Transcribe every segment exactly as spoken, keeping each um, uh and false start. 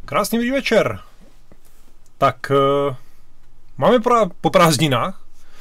Krásný dobrý večer. Tak, uh, máme pra- po prázdninách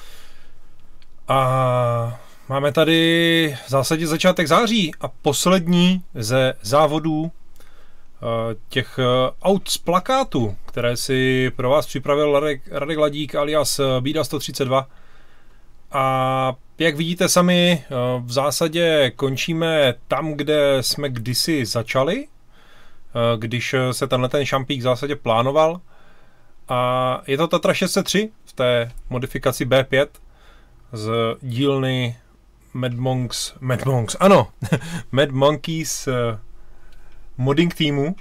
a máme tady v zásadě začátek září a poslední ze závodů uh, těch uh, aut z plakátu, které si pro vás připravil Radek, Radek Ladík alias Bída sto třicet dva. A jak vidíte sami, uh, v zásadě končíme tam, kde jsme kdysi začali, když se tenhle ten šampík v zásadě plánoval. A je to Tatra šest set tři v té modifikaci bé pět z dílny Mad Monks, Mad Monks, ano, Mad Monkeys modding týmu.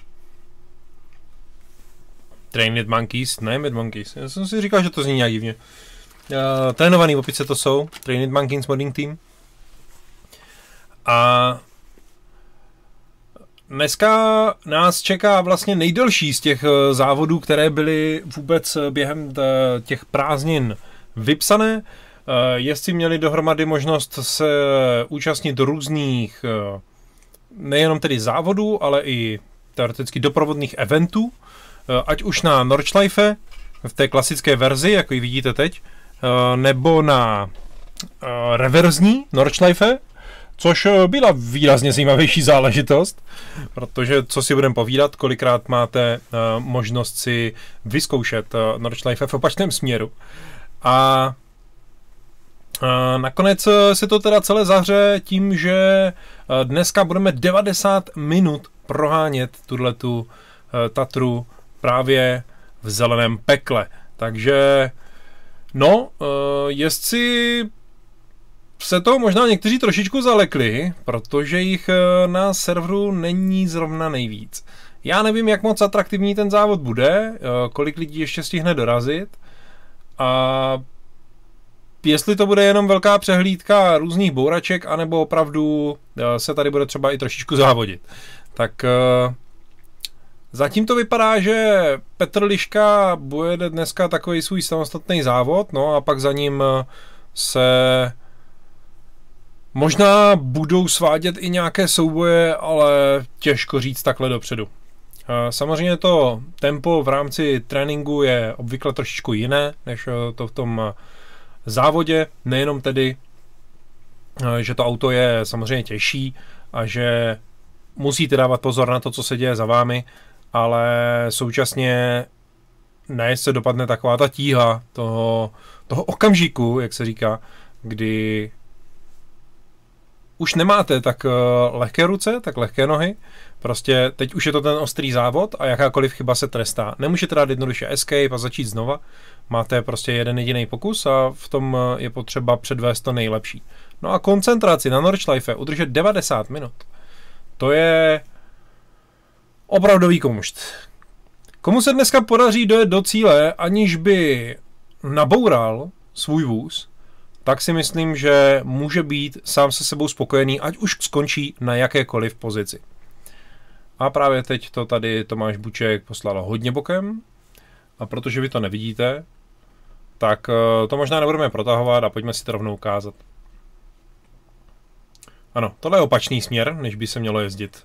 Trained Monkeys, ne Mad Monkeys. Já jsem si říkal, že to zní nějak divně. Uh, trénovaný opice to jsou, Trained Monkeys modding tým. A dneska nás čeká vlastně nejdelší z těch závodů, které byly vůbec během těch prázdnin vypsané. Jezdci měli dohromady možnost se účastnit různých nejenom tedy závodů, ale i teoreticky doprovodných eventů, ať už na Nordschleife v té klasické verzi, jako ji vidíte teď, nebo na reverzní Nordschleife, což byla výrazně zajímavější záležitost, protože co si budeme povídat, kolikrát máte uh, možnost si vyzkoušet uh, Nordschleife v opačném směru. A uh, nakonec se to teda celé zahře tím, že uh, dneska budeme devadesát minut prohánět tuhletu uh, Tatru právě v zeleném pekle. Takže no, uh, jezdci se toho možná někteří trošičku zalekli, protože jich na serveru není zrovna nejvíc. Já nevím, jak moc atraktivní ten závod bude, kolik lidí ještě stihne dorazit a jestli to bude jenom velká přehlídka různých bouraček, anebo opravdu se tady bude třeba i trošičku závodit. Tak zatím to vypadá, že Petr Liška bude dneska takový svůj samostatný závod, no a pak za ním se možná budou svádět i nějaké souboje, ale těžko říct takhle dopředu. Samozřejmě to tempo v rámci tréninku je obvykle trošičku jiné, než to v tom závodě. Nejenom tedy, že to auto je samozřejmě těžší a že musíte dávat pozor na to, co se děje za vámi, ale současně ne se dopadne taková ta tíha toho, toho okamžiku, jak se říká, kdy už nemáte tak lehké ruce, tak lehké nohy, prostě teď už je to ten ostrý závod a jakákoliv chyba se trestá. Nemůžete dát jednoduše escape a začít znova, máte prostě jeden jediný pokus a v tom je potřeba předvést to nejlepší. No a koncentraci na Nordschleife udržet devadesát minut, to je opravdový komušt. Komu se dneska podaří dojet do cíle, aniž by naboural svůj vůz, tak si myslím, že může být sám se sebou spokojený, ať už skončí na jakékoliv pozici. A právě teď to tady Tomáš Buček poslal hodně bokem, a protože vy to nevidíte, tak to možná nebudeme protahovat a pojďme si to rovnou ukázat. Ano, tohle je opačný směr, než by se mělo jezdit.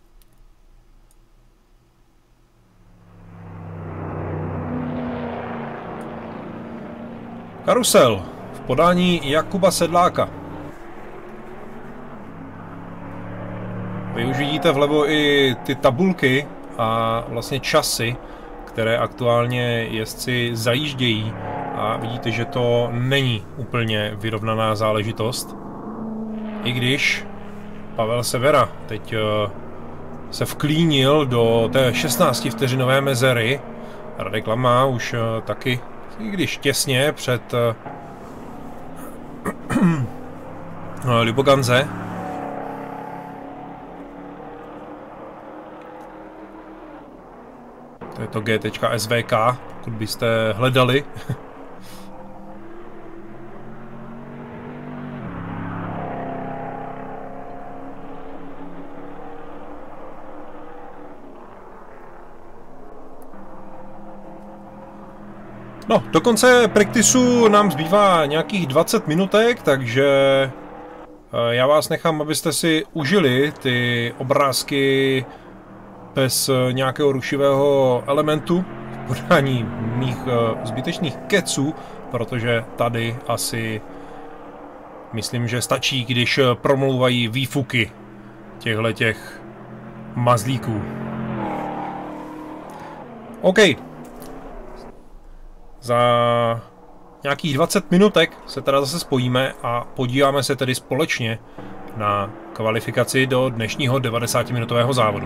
Karusel v podání Jakuba Sedláka. Vy už vidíte vlevo i ty tabulky a vlastně časy, které aktuálně jezdci zajíždějí a vidíte, že to není úplně vyrovnaná záležitost. I když Pavel Severa teď se vklínil do té šestnáctivteřinové mezery, Radek Lama už taky, i když těsně před Liboganze. To je to G S V K, pokud byste hledali. No, do konce practiceu nám zbývá nějakých dvacet minutek, takže já vás nechám, abyste si užili ty obrázky bez nějakého rušivého elementu v podání mých zbytečných keců, protože tady asi myslím, že stačí, když promlouvají výfuky těchhletěch mazlíků. OK. Za nějakých dvacet minutek se teda zase spojíme a podíváme se tedy společně na kvalifikaci do dnešního devadesátiminutového závodu.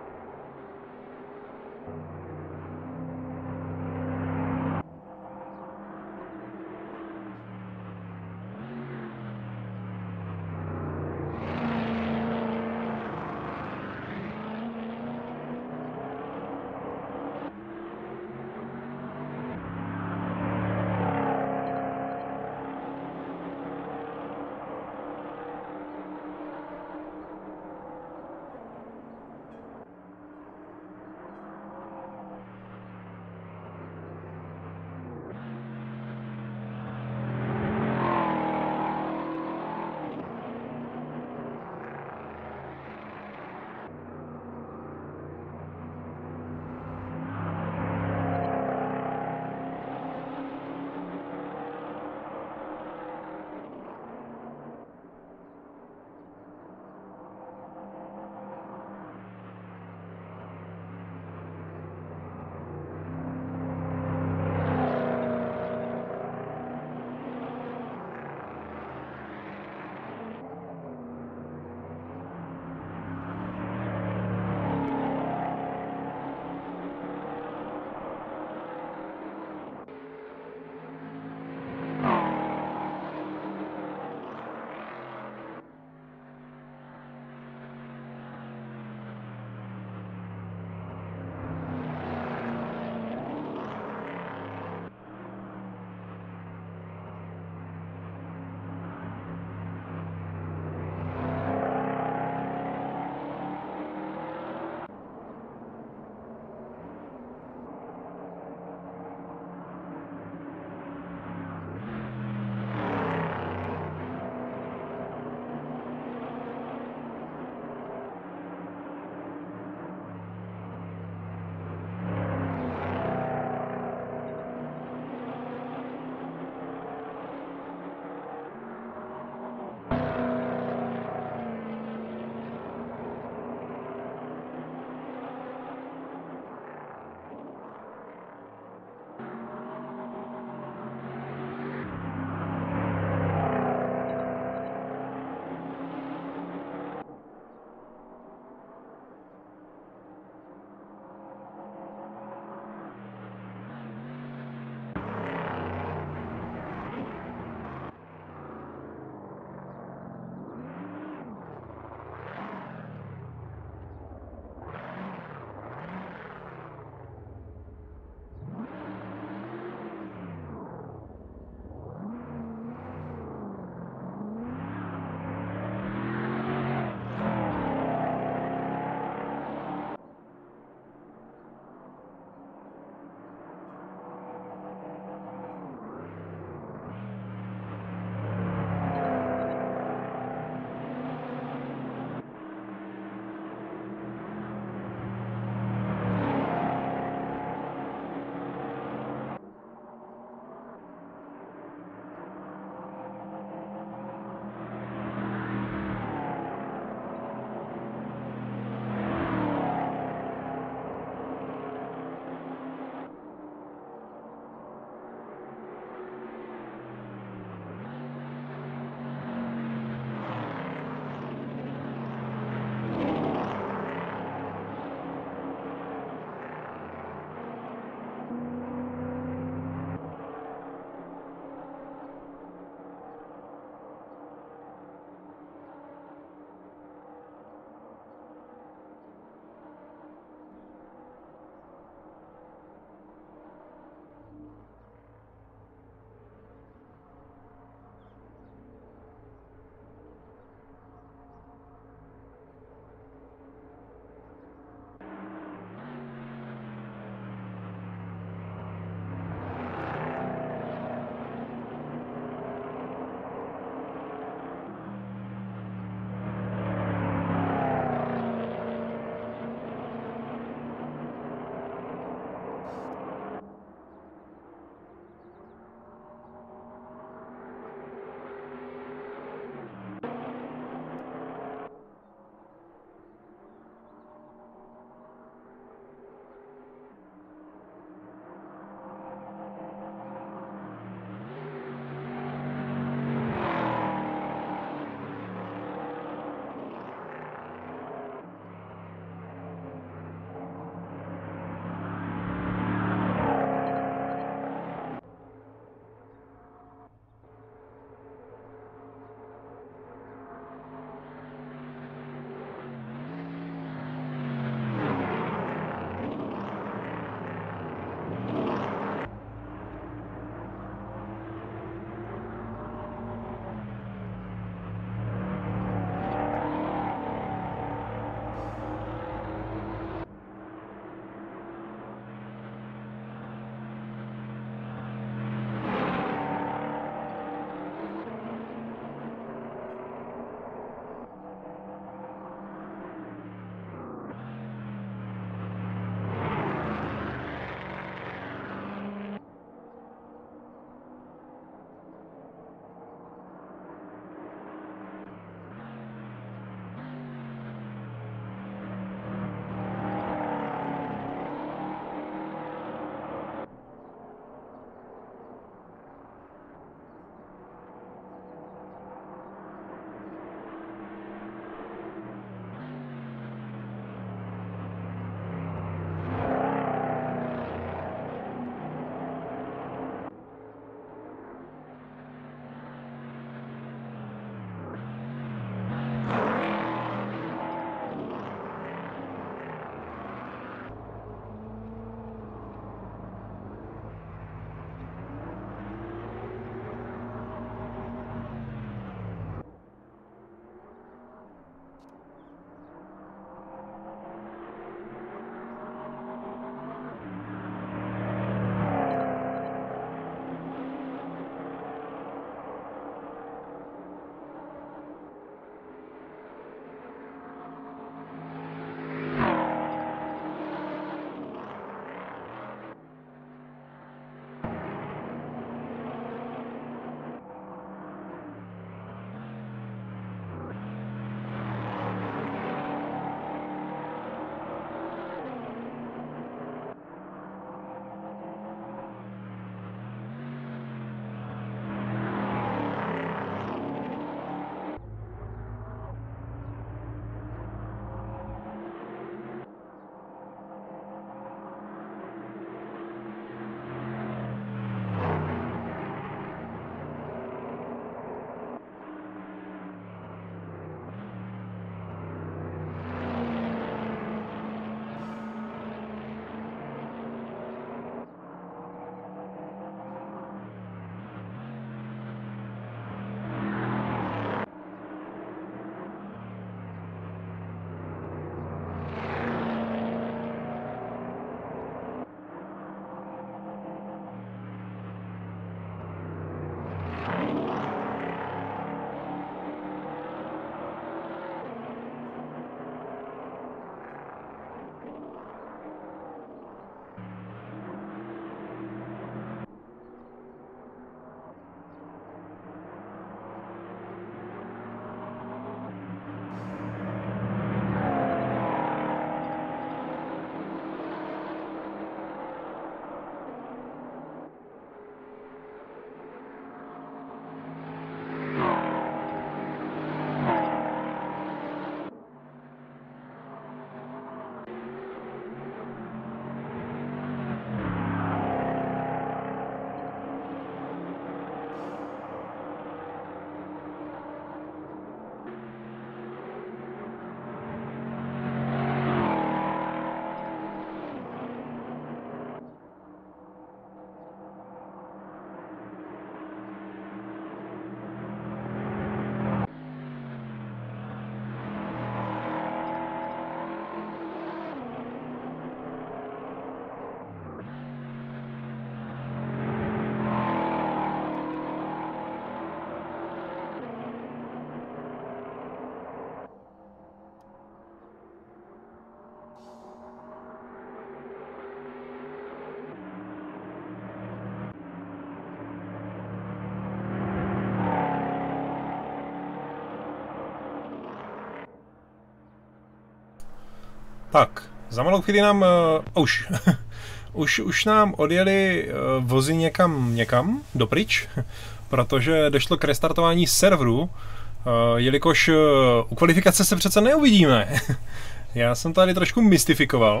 Tak, za malou chvíli nám uh, už, už, už nám odjeli uh, vozy někam, někam dopryč, protože došlo k restartování serveru, uh, jelikož uh, u kvalifikace se přece neuvidíme. Já jsem tady trošku mystifikoval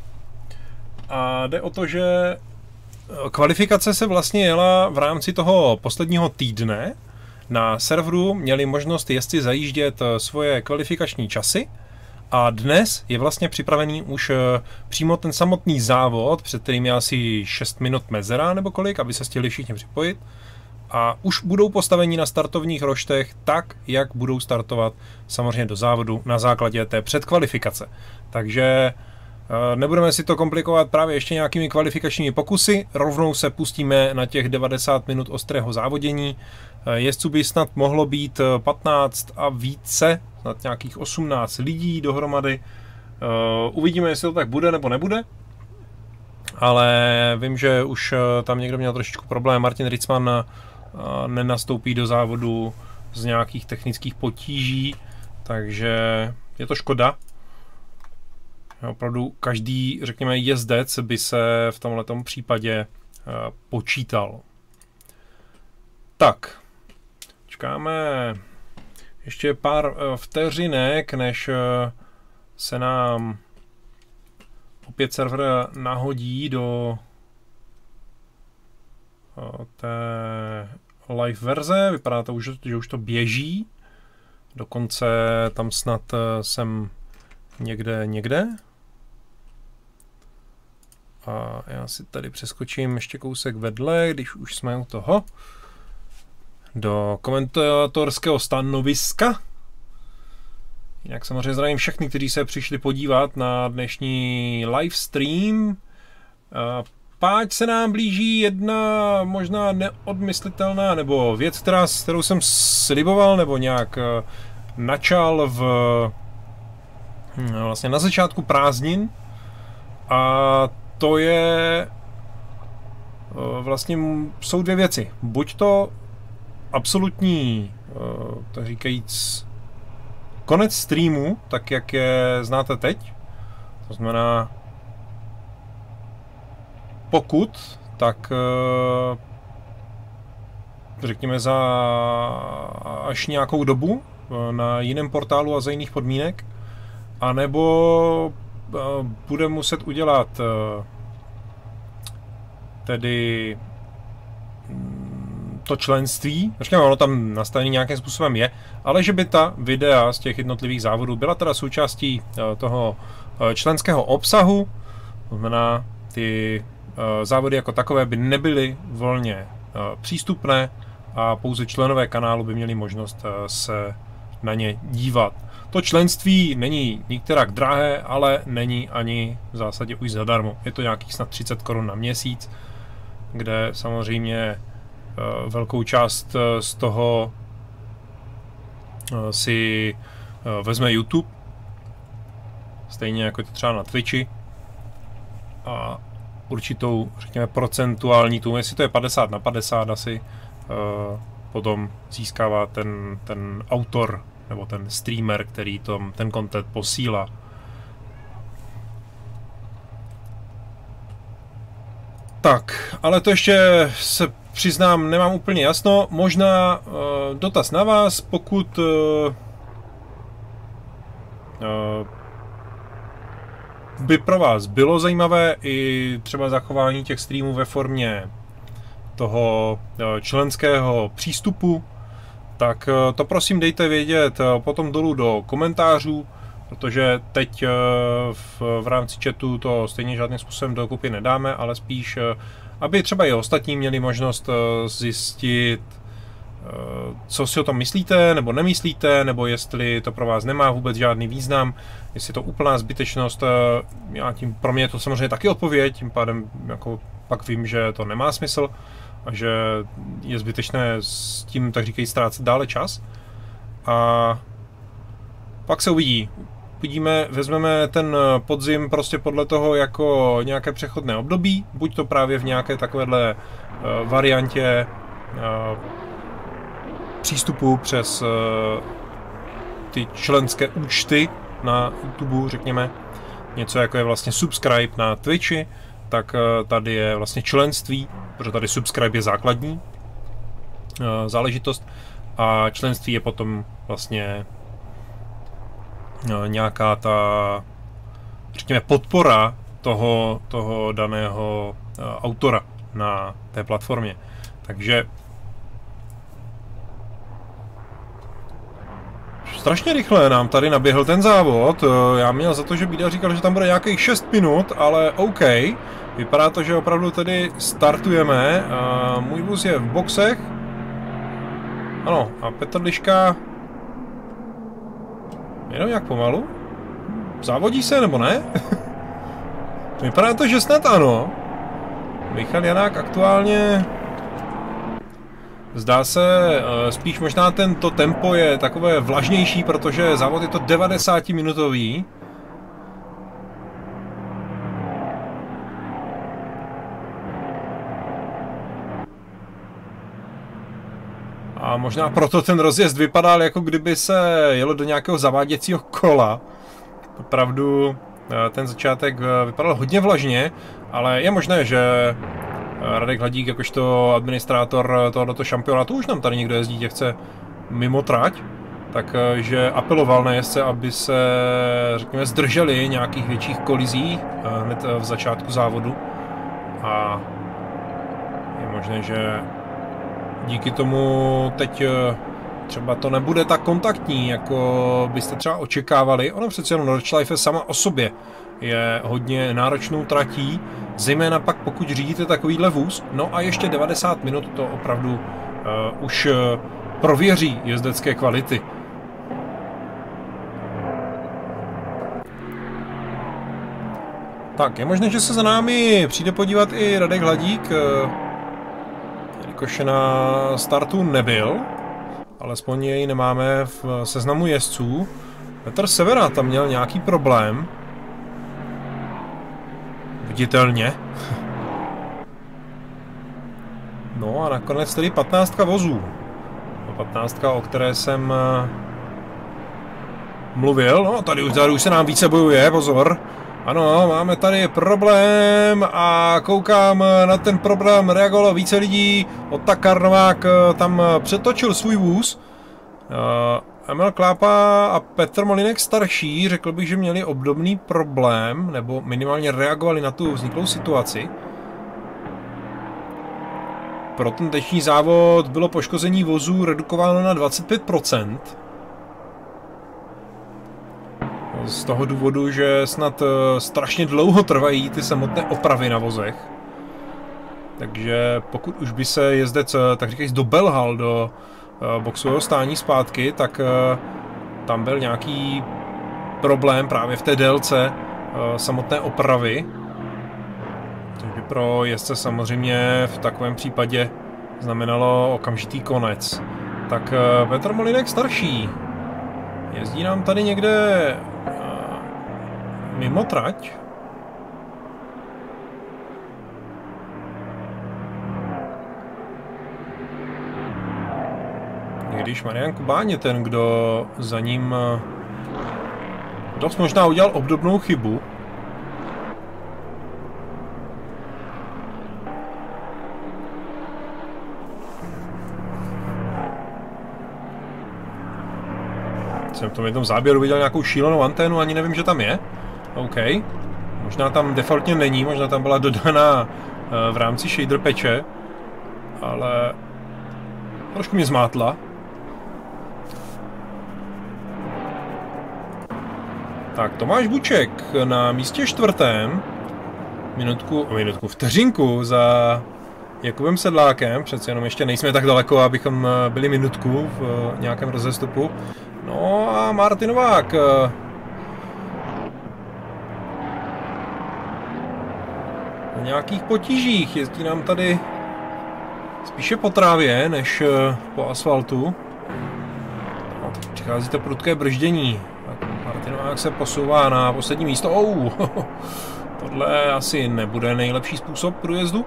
a jde o to, že kvalifikace se vlastně jela v rámci toho posledního týdne. Na serveru měli možnost jezdci zajíždět svoje kvalifikační časy a dnes je vlastně připravený už přímo ten samotný závod, před kterým je asi šest minut mezera nebo kolik, aby se chtěli všichni připojit. A už budou postaveni na startovních roštech tak, jak budou startovat samozřejmě do závodu na základě té předkvalifikace. Takže nebudeme si to komplikovat právě ještě nějakými kvalifikačními pokusy, rovnou se pustíme na těch devadesát minut ostrého závodění. Jezdců by snad mohlo být patnáct a více, snad nějakých osmnáct lidí dohromady. Uvidíme, jestli to tak bude nebo nebude. Ale vím, že už tam někdo měl trošičku problém. Martin Ritzman nenastoupí do závodu z nějakých technických potíží, takže je to škoda. Opravdu každý, řekněme, jezdec by se v tomhletom případě počítal. Tak, čekáme ještě pár vteřinek, než se nám opět server nahodí do té live verze. Vypadá to už, že už to běží. Dokonce tam snad jsem někde, někde. A já si tady přeskočím ještě kousek vedle, když už jsme u toho, do komentátorského stanoviska. Jinak samozřejmě zdravím všechny, kteří se přišli podívat na dnešní livestream. Páč se nám blíží jedna možná neodmyslitelná, nebo věc, která, kterou jsem sliboval, nebo nějak načal v vlastně na začátku prázdnin. A to je vlastně jsou dvě věci. Buď to absolutní, tak říkajíc, konec streamu, tak jak je znáte teď. To znamená, pokud, tak řekněme za až nějakou dobu na jiném portálu a za jiných podmínek, anebo bude muset udělat tedy to členství, řekněme, ono tam nastavený nějakým způsobem je, ale že by ta videa z těch jednotlivých závodů byla teda součástí toho členského obsahu, to znamená, ty závody jako takové by nebyly volně přístupné a pouze členové kanálu by měli možnost se na ně dívat. To členství není nikterak drahé, ale není ani v zásadě už zadarmo. Je to nějakých snad třicet korun na měsíc, kde samozřejmě velkou část z toho si vezme YouTube, stejně jako to třeba na Twitchi, a určitou, řekněme, procentuální tu, jestli to je padesát na padesát asi, potom získává ten, ten autor nebo ten streamer, který tom, ten content posílá. Tak, ale to ještě se přiznám, nemám úplně jasno. Možná uh, dotaz na vás, pokud uh, uh, by pro vás bylo zajímavé i třeba zachování těch streamů ve formě toho uh, členského přístupu, tak uh, to prosím dejte vědět uh, potom dolů do komentářů, protože teď uh, v, v rámci chatu to stejně žádným způsobem dokupy nedáme, ale spíš, uh, aby třeba i ostatní měli možnost uh, zjistit, uh, co si o tom myslíte, nebo nemyslíte, nebo jestli to pro vás nemá vůbec žádný význam, jestli je to úplná zbytečnost. Uh, já tím, pro mě je to samozřejmě taky odpověď, tím pádem jako pak vím, že to nemá smysl a že je zbytečné s tím, tak říkají, ztrácet dále čas. A pak se uvidí. Uvidíme, vezmeme ten podzim prostě podle toho jako nějaké přechodné období, buď to právě v nějaké takovéhle uh, variantě uh, přístupu přes uh, ty členské účty na YouTube, řekněme, něco jako je vlastně subscribe na Twitchi, tak tady je vlastně členství, protože tady subscribe je základní záležitost a členství je potom vlastně nějaká ta, řekněme, podpora toho, toho daného autora na té platformě. Takže strašně rychle nám tady naběhl ten závod. Já měl za to, že Bída říkal, že tam bude nějakých šest minut, ale OK. Vypadá to, že opravdu tedy startujeme. Můj vůz je v boxech. Ano, a Petr Liška jenom nějak pomalu. Závodí se, nebo ne? Vypadá to, že snad ano. Michal Janák aktuálně zdá se, spíš možná tento tempo je takové vlažnější, protože závod je to devadesáti-minutový. A možná proto ten rozjezd vypadal, jako kdyby se jelo do nějakého zaváděcího kola. Opravdu ten začátek vypadal hodně vlažně, ale je možné, že Radek Hladík, jakožto administrátor tohoto šampionátu, už nám tady někdo jezdí, tě chce mimo trať, takže apeloval na jezdce, aby se, řekněme, zdrželi nějakých větších kolizí hned v začátku závodu. A je možné, že díky tomu teď třeba to nebude tak kontaktní, jako byste třeba očekávali. Ono přece jenom Nordschleife sama o sobě je hodně náročnou tratí, zejména pak pokud řídíte takovýhle vůz. No a ještě devadesát minut to opravdu uh, už uh, prověří jezdecké kvality. Tak, je možné, že se za námi přijde podívat i Radek Hladík, uh, jelikož na startu nebyl, alespoň jej nemáme v seznamu jezdců. Petr Severa tam měl nějaký problém. Viditelně. No a nakonec tedy patnáctka vozů. patnáctka, o které jsem mluvil. No tady už, tady už se nám více bojuje, pozor. Ano, máme tady problém a koukám, na ten problém reagovalo více lidí. Otakar Novák tam přetočil svůj vůz. Emil Klápa a Petr Molinek starší, řekl bych, že měli obdobný problém, nebo minimálně reagovali na tu vzniklou situaci. Pro ten dnešní závod bylo poškození vozů redukováno na dvacet pět procent. Z toho důvodu, že snad strašně dlouho trvají ty samotné opravy na vozech. Takže pokud už by se jezdec, tak říkajíc, dobelhal do boxového stání zpátky, tak tam byl nějaký problém právě v té délce samotné opravy. Což by pro jezdce samozřejmě v takovém případě znamenalo okamžitý konec. Tak Petr Molinek starší. Jezdí nám tady někde mimo trať. Když Marian Kubáň je ten, kdo za ním dost možná udělal obdobnou chybu. Jsem v tom jednom záběru viděl nějakou šílenou anténu, ani nevím, že tam je. OK. Možná tam defaultně není, možná tam byla dodaná v rámci shader patche, ale trošku mě zmátla. Tak, Tomáš Buček na místě čtvrtém. Minutku, minutku, vteřinku za Jakubem Sedlákem. Přece jenom ještě nejsme tak daleko, abychom byli minutku v nějakém rozestupu. No a Martin Novák. Na nějakých potížích. Jezdí nám tady spíše po trávě, než po asfaltu. No, přichází to prudké brždění. Martin Novák se posouvá na poslední místo. Oh, tohle asi nebude nejlepší způsob průjezdu.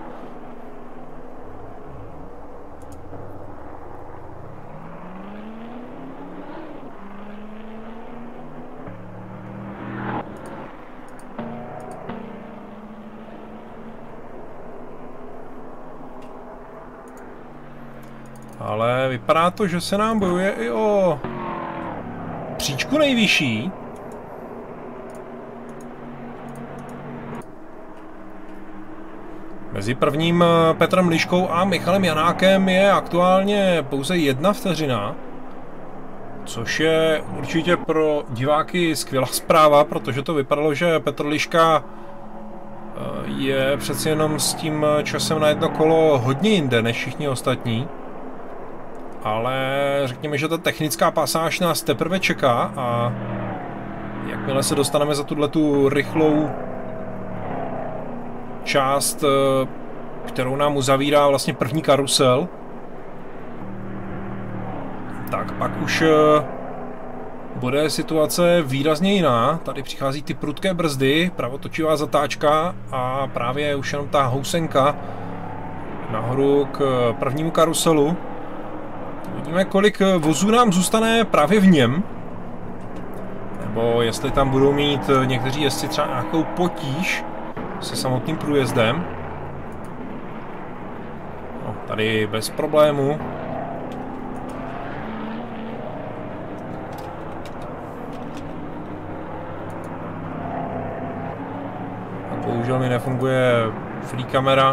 Ale vypadá to, že se nám bojuje i o příčku nejvyšší. Mezi prvním Petrem Liškou a Michalem Janákem je aktuálně pouze jedna vteřina, což je určitě pro diváky skvělá zpráva, protože to vypadalo, že Petr Liška je přeci jenom s tím časem na jedno kolo hodně jinde než všichni ostatní. Ale řekněme, že ta technická pasáž nás teprve čeká a jakmile se dostaneme za tuhletu rychlou část, kterou nám uzavírá vlastně první karusel, tak pak už bude situace výrazně jiná. Tady přichází ty prudké brzdy, pravotočivá zatáčka a právě už jenom ta housenka nahoru k prvnímu karuselu. Vidíme, kolik vozů nám zůstane právě v něm. Nebo jestli tam budou mít někteří jezdci třeba nějakou potíž se samotným průjezdem. No, tady bez problému. A bohužel mi nefunguje free kamera.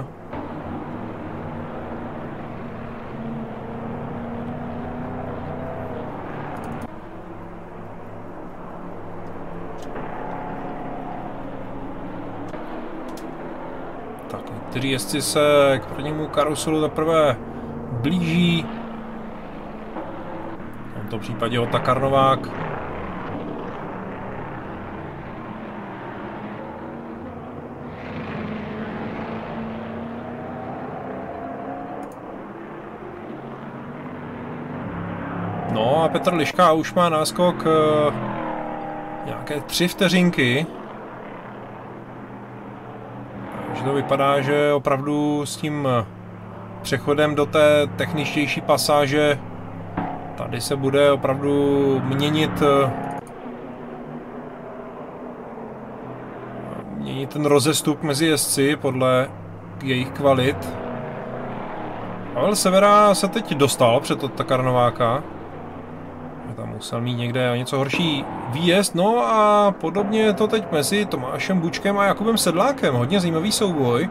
Někteří jezdci se k prvnímu karuselu teprve blíží. V tomto případě Otakar Novák. No a Petr Liška už má náskok nějaké tři vteřinky. To vypadá, že opravdu s tím přechodem do té techničtější pasáže tady se bude opravdu měnit měnit ten rozestup mezi jezdci podle jejich kvalit. Pavel Severa se teď dostal před Otakara Nováka. Tam musel mít někde něco horší výjezd. No a podobně je to teď mezi Tomášem Bučkem a Jakubem Sedlákem. Hodně zajímavý souboj.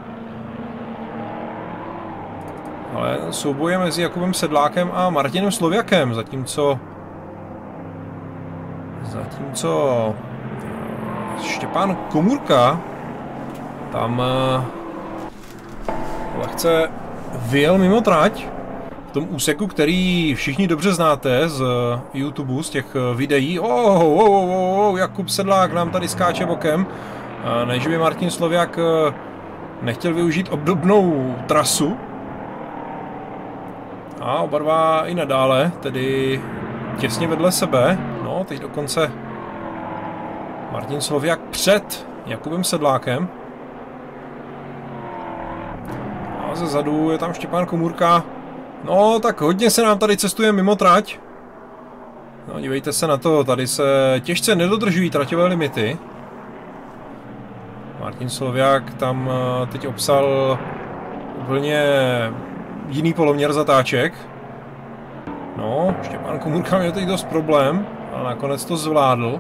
Ale souboj je mezi Jakubem Sedlákem a Martinem Sloviakem. Zatímco... Zatímco... Štěpán Komůrka tam lehce vyjel mimo trať. V tom úseku, který všichni dobře znáte z YouTube, z těch videí. Oh, oh, oh, oh, Jakub Sedlák nám tady skáče bokem. Ne, že by Martin Sloviak nechtěl využít obdobnou trasu. A oba dva i nadále, tedy těsně vedle sebe. No, teď dokonce Martin Sloviak před Jakubem Sedlákem. A ze zadu je tam Štěpán Komůrka. No, tak hodně se nám tady cestuje mimo trať. No, dívejte se na to, tady se těžce nedodržují traťové limity. Martin Sloviak tam teď obsal úplně jiný poloměr zatáček. No, Štěpán Komůrka měl teď dost problém, ale nakonec to zvládl.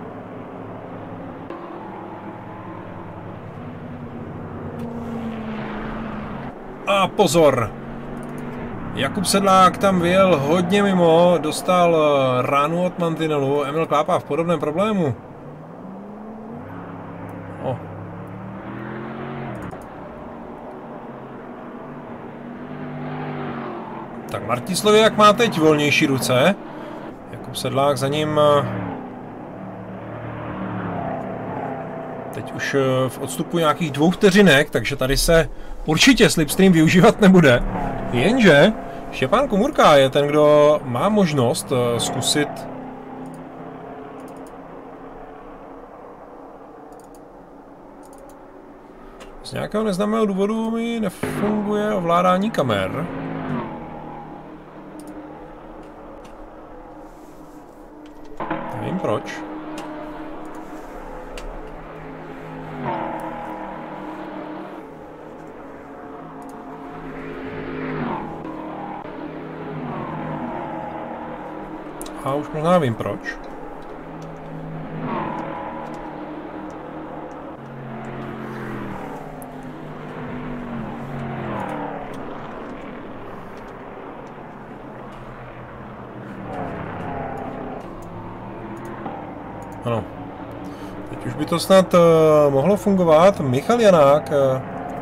A pozor! Jakub Sedlák tam vyjel hodně mimo, dostal ránu od mantinelu, Emil Klápa v podobném problému. O. Tak Martin Sloviak má teď volnější ruce. Jakub Sedlák za ním teď už v odstupu nějakých dvou vteřinek, takže tady se určitě slipstream využívat nebude. Jenže Štěpán Komůrka je ten, kdo má možnost zkusit z nějakého neznámého důvodu mi nefunguje ovládání kamer. Nevím proč. A už možná vím proč. Ano. Teď už by to snad uh, mohlo fungovat. Michal Janák. Uh,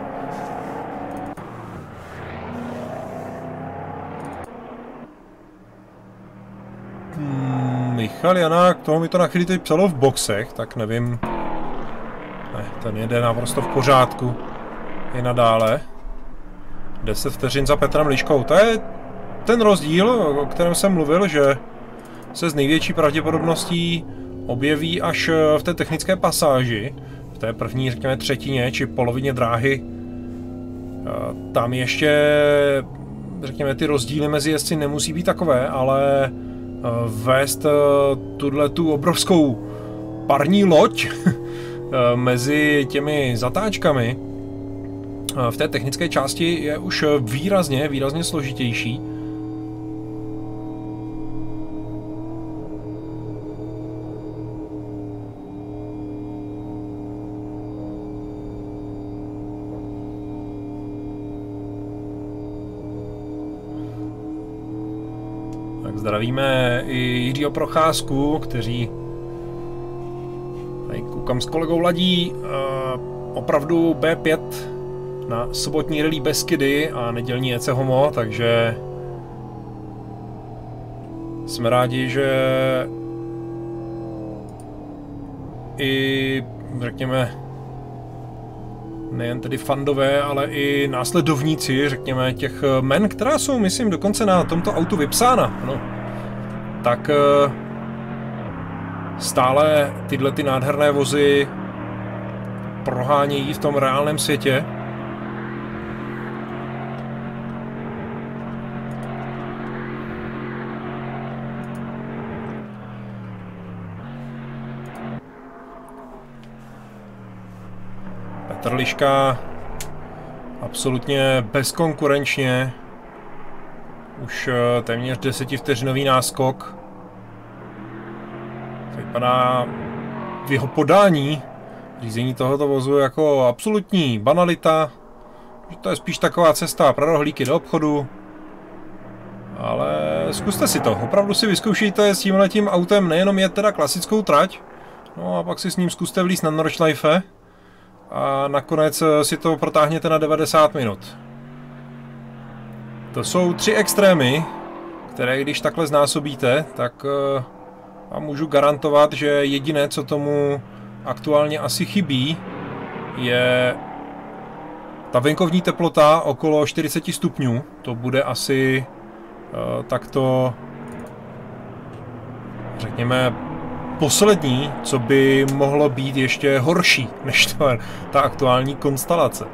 hmm, Michal Janák, toho mi to na chvíli teď psalo v boxech, tak nevím. Ne, ten jede naprosto v pořádku. I nadále. deset vteřin za Petrem Liškou. To je ten rozdíl, o kterém jsem mluvil, že se s největší pravděpodobností objeví až v té technické pasáži, v té první, řekněme, třetině či polovině dráhy. Tam ještě, řekněme, ty rozdíly mezi jezdci nemusí být takové, ale vést tuhle tu obrovskou parní loď mezi těmi zatáčkami v té technické části je už výrazně, výrazně složitější. Zdravíme i Jiřího Procházku, kteří tady koukám s kolegou ladí uh, opravdu bé pět na sobotní rally Beskydy a nedělní E C Homo, takže jsme rádi, že i, řekněme, nejen tedy fandové, ale i následovníci, řekněme, těch men, která jsou, myslím, dokonce na tomto autu vypsána, no, tak stále tyhle ty nádherné vozy prohánějí v tom reálném světě. Petr Liška absolutně bezkonkurenčně. Už téměř desetivteřinový náskok. Vypadá v jeho podání řízení tohoto vozu jako absolutní banalita. Že to je spíš taková cesta pro rohlíky do obchodu. Ale zkuste si to. Opravdu si vyzkoušejte s tímhletím autem nejenom jet teda klasickou trať. No a pak si s ním zkuste vlízt na Nordschleife. A nakonec si to protáhněte na devadesát minut. To jsou tři extrémy, které když takhle znásobíte, tak uh, vám můžu garantovat, že jediné, co tomu aktuálně asi chybí, je ta venkovní teplota okolo čtyřicet stupňů. To bude asi uh, takto, řekněme, poslední, co by mohlo být ještě horší než to, ta aktuální konstelace.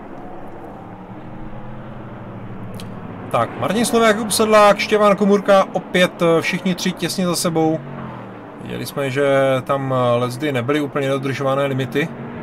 Tak, Martin Slovák, Jakub Sedlák, Štěpán Komůrka, opět všichni tři těsně za sebou. Viděli jsme, že tam leckdy nebyly úplně dodržované limity.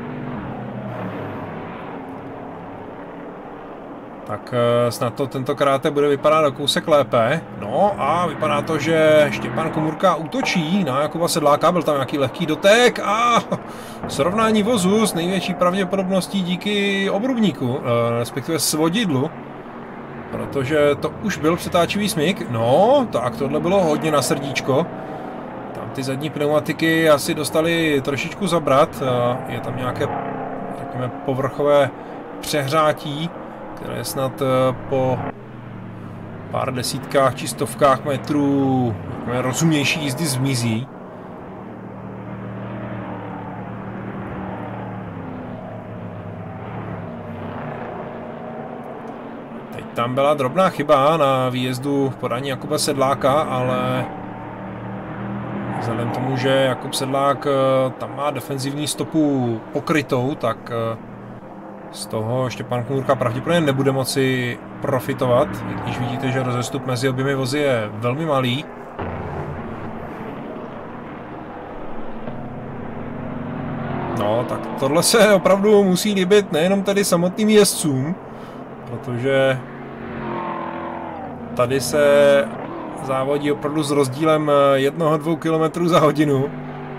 Tak snad to tentokrát bude vypadat o kousek lépe. No a vypadá to, že Štěpán Komůrka útočí na Jakuba Sedláka, byl tam nějaký lehký dotek a srovnání vozu s největší pravděpodobností díky obrubníku, respektive svodidlu. Protože to už byl přetáčivý smyk. No, tak tohle bylo hodně na srdíčko. Tam ty zadní pneumatiky asi dostali trošičku zabrat. Je tam nějaké, řekněme, povrchové přehrátí, které snad po pár desítkách či stovkách metrů, řekněme, rozumnější jízdy zmizí. Tam byla drobná chyba na výjezdu v podání Jakuba Sedláka, ale vzhledem tomu, že Jakub Sedlák tam má defenzivní stopu pokrytou, tak z toho Štěpán Komůrka pravděpodobně nebude moci profitovat, i když vidíte, že rozestup mezi oběmi vozy je velmi malý. No, tak tohle se opravdu musí líbit nejenom tady samotným jezdcům, protože tady se závodí opravdu s rozdílem jednoho dvou kilometrů za hodinu.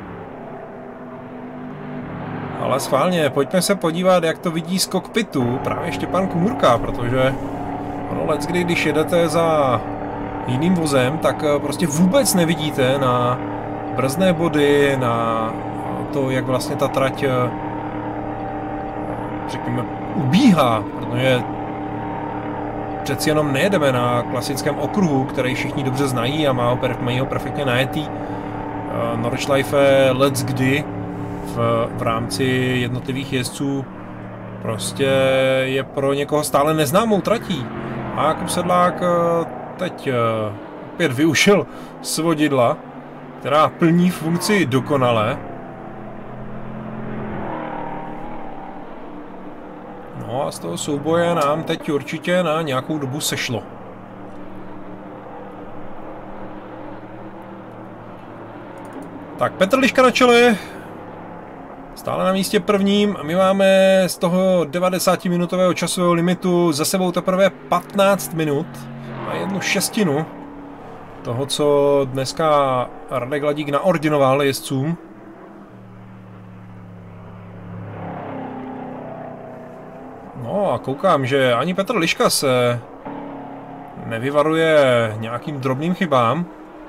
Ale schválně, pojďme se podívat, jak to vidí z kokpitu právě Štěpán Kůrka, protože ono leckdy, když jedete za jiným vozem, tak prostě vůbec nevidíte na brzdné body, na to, jak vlastně ta trať, řekněme, ubíhá, protože přeci jenom nejedeme na klasickém okruhu, který všichni dobře znají a má ho, mají ho perfektně najetý. Nordschleife leckdy v, v rámci jednotlivých jezdců prostě je pro někoho stále neznámou tratí. A Jakub Sedlák teď opět využil svodidla, která plní funkci dokonale. No a z toho souboje nám teď určitě na nějakou dobu sešlo. Tak Petr Liška na čele, stále na místě prvním. My máme z toho devadesátiminutového časového limitu za sebou teprve patnáct minut a jednu šestinu toho, co dneska Radek Ladík naordinoval jezdcům. No a koukám, že ani Petr Liška se nevyvaruje nějakým drobným chybám.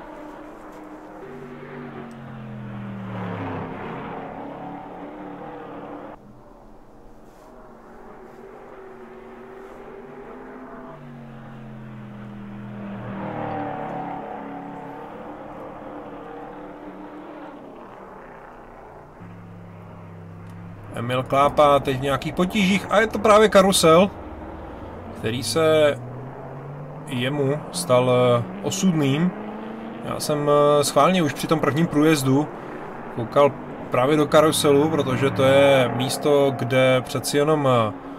Emil Klápa teď v nějakých potížích a je to právě karusel, který se jemu stal osudným. Já jsem schválně už při tom prvním průjezdu koukal právě do karuselu, protože to je místo, kde přeci jenom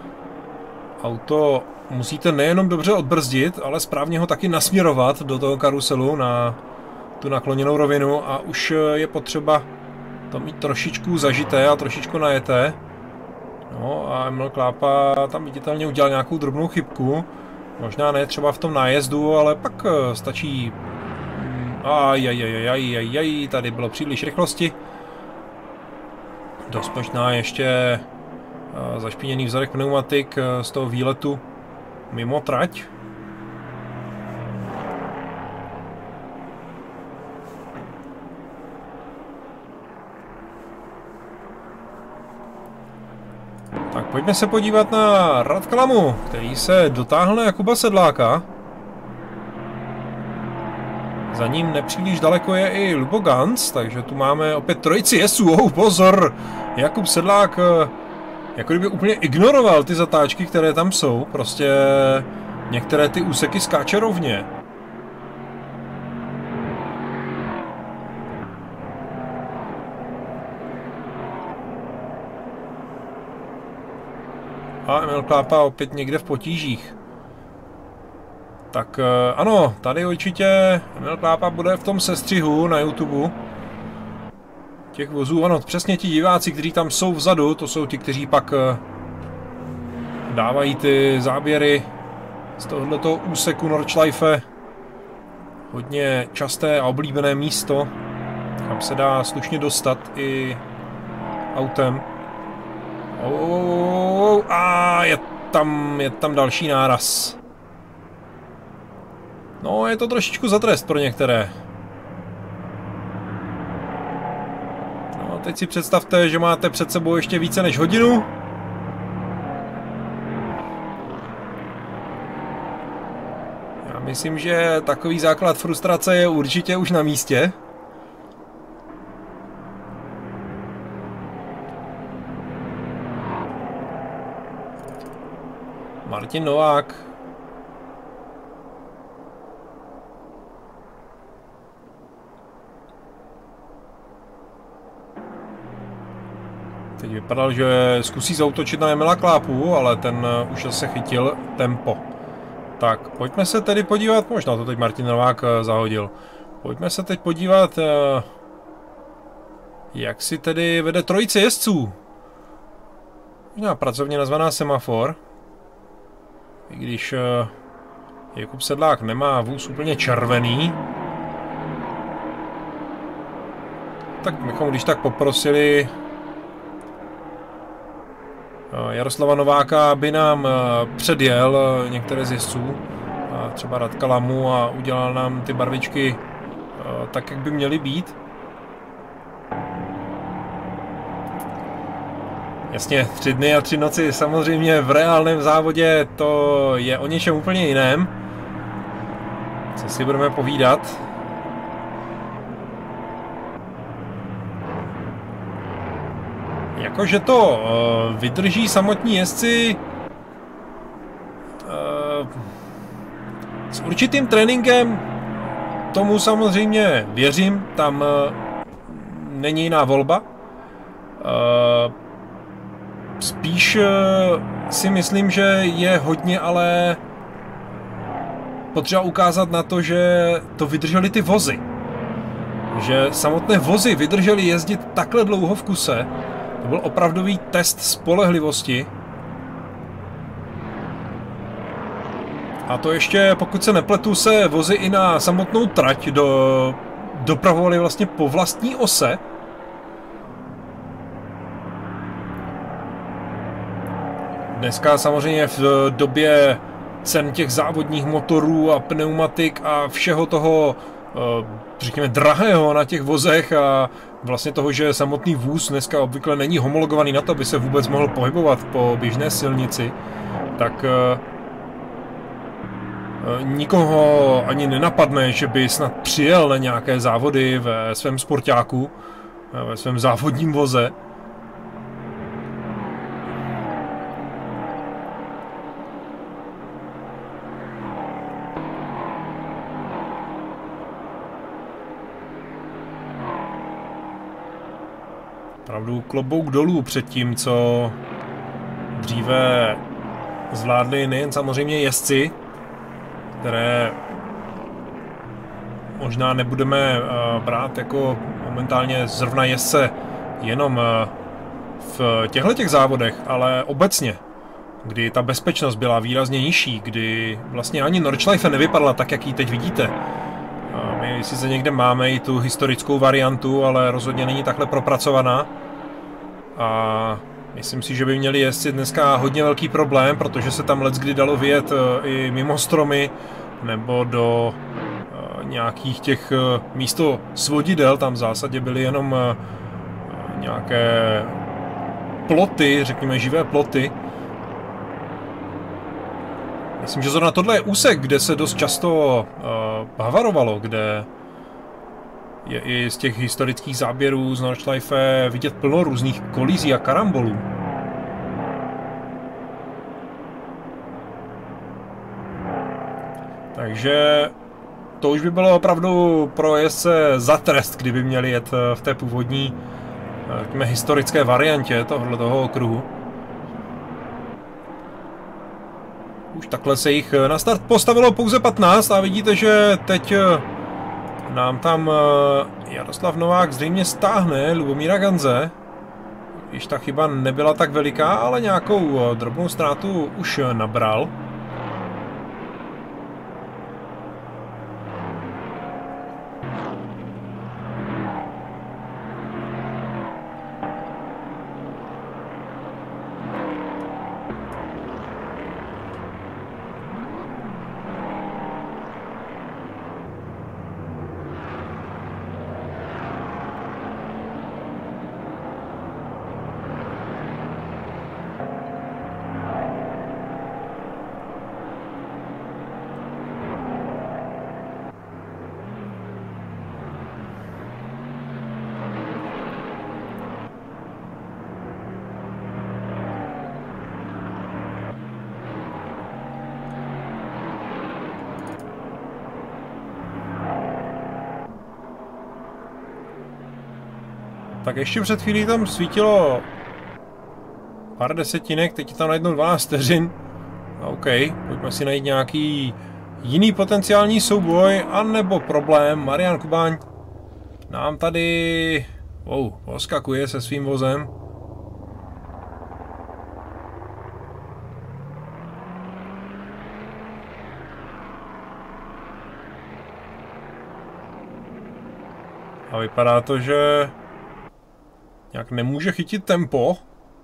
auto musíte nejenom dobře odbrzdit, ale správně ho taky nasměrovat do toho karuselu na tu nakloněnou rovinu a už je potřeba to mít trošičku zažité a trošičku najeté. No a Emil Klápa tam viditelně udělal nějakou drobnou chybku. Možná ne třeba v tom nájezdu, ale pak stačí... Ajajajajajajaj, tady bylo příliš rychlosti. Dost možná ještě zašpiněný vzorek pneumatik z toho výletu mimo trať. Tak pojďme se podívat na Radka Lamu, který se dotáhl na Jakuba Sedláka. Za ním nepříliš daleko je i Lubo Ganz, takže tu máme opět trojici jezdců. Oh, pozor! Jakub Sedlák jako kdyby úplně ignoroval ty zatáčky, které tam jsou. Prostě některé ty úseky skáče rovně. A Emil Klápa opět někde v potížích. Tak ano, tady určitě Emil Klápa bude v tom sestřihu na YouTube. Těch vozů, ano, přesně ti diváci, kteří tam jsou vzadu, to jsou ti, kteří pak dávají ty záběry z tohoto úseku Nordschleife. Hodně časté a oblíbené místo, kam se dá slušně dostat i autem. Oh, a je tam, je tam další náraz. No, je to trošičku za trest pro některé. No, teď si představte, že máte před sebou ještě více než hodinu. Já myslím, že takový základ frustrace je určitě už na místě. Martin Novák. Teď vypadal, že zkusí zaútočit na Emila Klápu, ale ten už se chytil tempo. Tak, pojďme se tedy podívat, možná to teď Martin Novák zahodil. Pojďme se teď podívat, jak si tedy vede trojice jezdců. Možná pracovně nazvaná semafor. I když Jakub Sedlák nemá vůz úplně červený. Tak bychom když tak poprosili Jaroslava Nováka, aby nám předjel některé z jezdců, třeba Radka Lamu, a udělal nám ty barvičky tak, jak by měly být. Jasně, tři dny a tři noci, samozřejmě v reálném závodě to je o něčem úplně jiném. Co si budeme povídat? Jakože to uh, vydrží samotní jezdci uh, s určitým tréninkem, tomu samozřejmě věřím, tam uh, není jiná volba. Uh, spíš uh, si myslím, že je hodně ale potřeba ukázat na to, že to vydržely ty vozy. Že samotné vozy vydržely jezdit takhle dlouho v kuse. To byl opravdový test spolehlivosti. A to ještě, pokud se nepletu, se vozy i na samotnou trať do, dopravovaly vlastně po vlastní ose. Dneska samozřejmě v době cen těch závodních motorů a pneumatik a všeho toho, řekněme, drahého na těch vozech a vlastně toho, že samotný vůz dneska obvykle není homologovaný na to, aby se vůbec mohl pohybovat po běžné silnici, tak nikoho ani nenapadne, že by snad přijel na nějaké závody ve svém sportáku, ve svém závodním voze. Opravdu klobouk dolů před tím, co dříve zvládli nejen samozřejmě jezdci, které možná nebudeme uh, brát jako momentálně zrovna jezdce jenom uh, v těchto těch závodech, ale obecně, kdy ta bezpečnost byla výrazně nižší, kdy vlastně ani Nordschleife nevypadala tak, jak ji teď vidíte. Uh, my sice někde máme i tu historickou variantu, ale rozhodně není takhle propracovaná. A myslím si, že by měli jezdci dneska hodně velký problém, protože se tam leckdy dalo vyjet i mimo stromy, nebo do nějakých těch místo svodidel, tam v zásadě byly jenom nějaké ploty, řekněme živé ploty. Myslím, že zrovna tohle je úsek, kde se dost často havarovalo, kde je i z těch historických záběrů z Nordschleife vidět plno různých kolizí a karambolů. Takže to už by bylo opravdu pro jezdce za trest, kdyby měli jet v té původní, řekněme, historické variantě tohoto toho okruhu. Už takhle se jich na start postavilo pouze patnáct a vidíte, že teď nám tam Jaroslav Novák zřejmě stáhne Lubomíra Ganze. Když ta chyba nebyla tak veliká, ale nějakou drobnou ztrátu už nabral. Tak ještě před chvílí tam svítilo pár desetinek, teď je tam najednou dvanáct vteřin. OK, pojďme si najít nějaký jiný potenciální souboj, anebo problém. Marian Kubáň nám tady wow, poskakuje se svým vozem. A vypadá to, že nějak nemůže chytit tempo.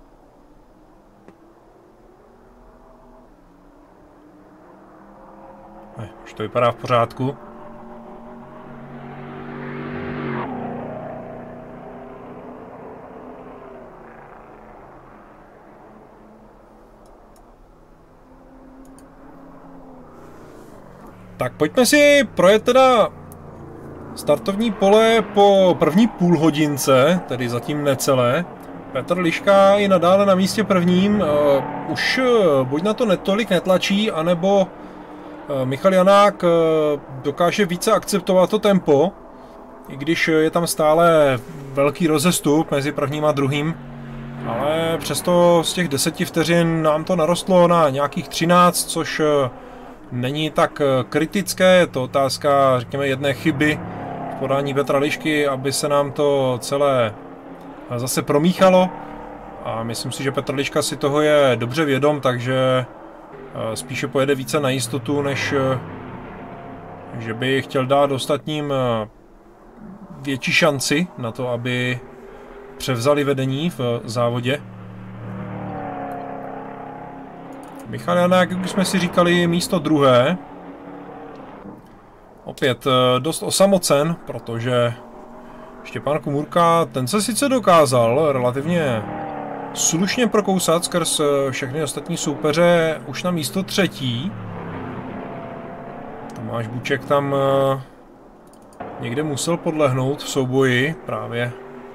Ne, už to vypadá v pořádku. Tak pojďme si projet teda startovní pole po první půl hodince, tedy zatím necelé. Petr Liška i nadále na místě prvním, uh, už uh, buď na to netolik netlačí, anebo uh, Michal Janák uh, dokáže více akceptovat to tempo, i když je tam stále velký rozestup mezi prvním a druhým. Ale přesto z těch deseti vteřin nám to narostlo na nějakých třináct, což uh, není tak kritické, je to otázka, řekněme, jedné chyby v podání Petra Lišky, aby se nám to celé zase promíchalo. A myslím si, že Petr Liška si toho je dobře vědom, takže spíše pojede více na jistotu, než že by chtěl dát ostatním větší šanci na to, aby převzali vedení v závodě. Michal Janák, jak už jsme si říkali, místo druhé. Opět dost osamocen, protože Štěpán Komůrka, ten se sice dokázal relativně slušně prokousat skrz všechny ostatní soupeře už na místo třetí. Tomáš Buček tam někde musel podlehnout v souboji právě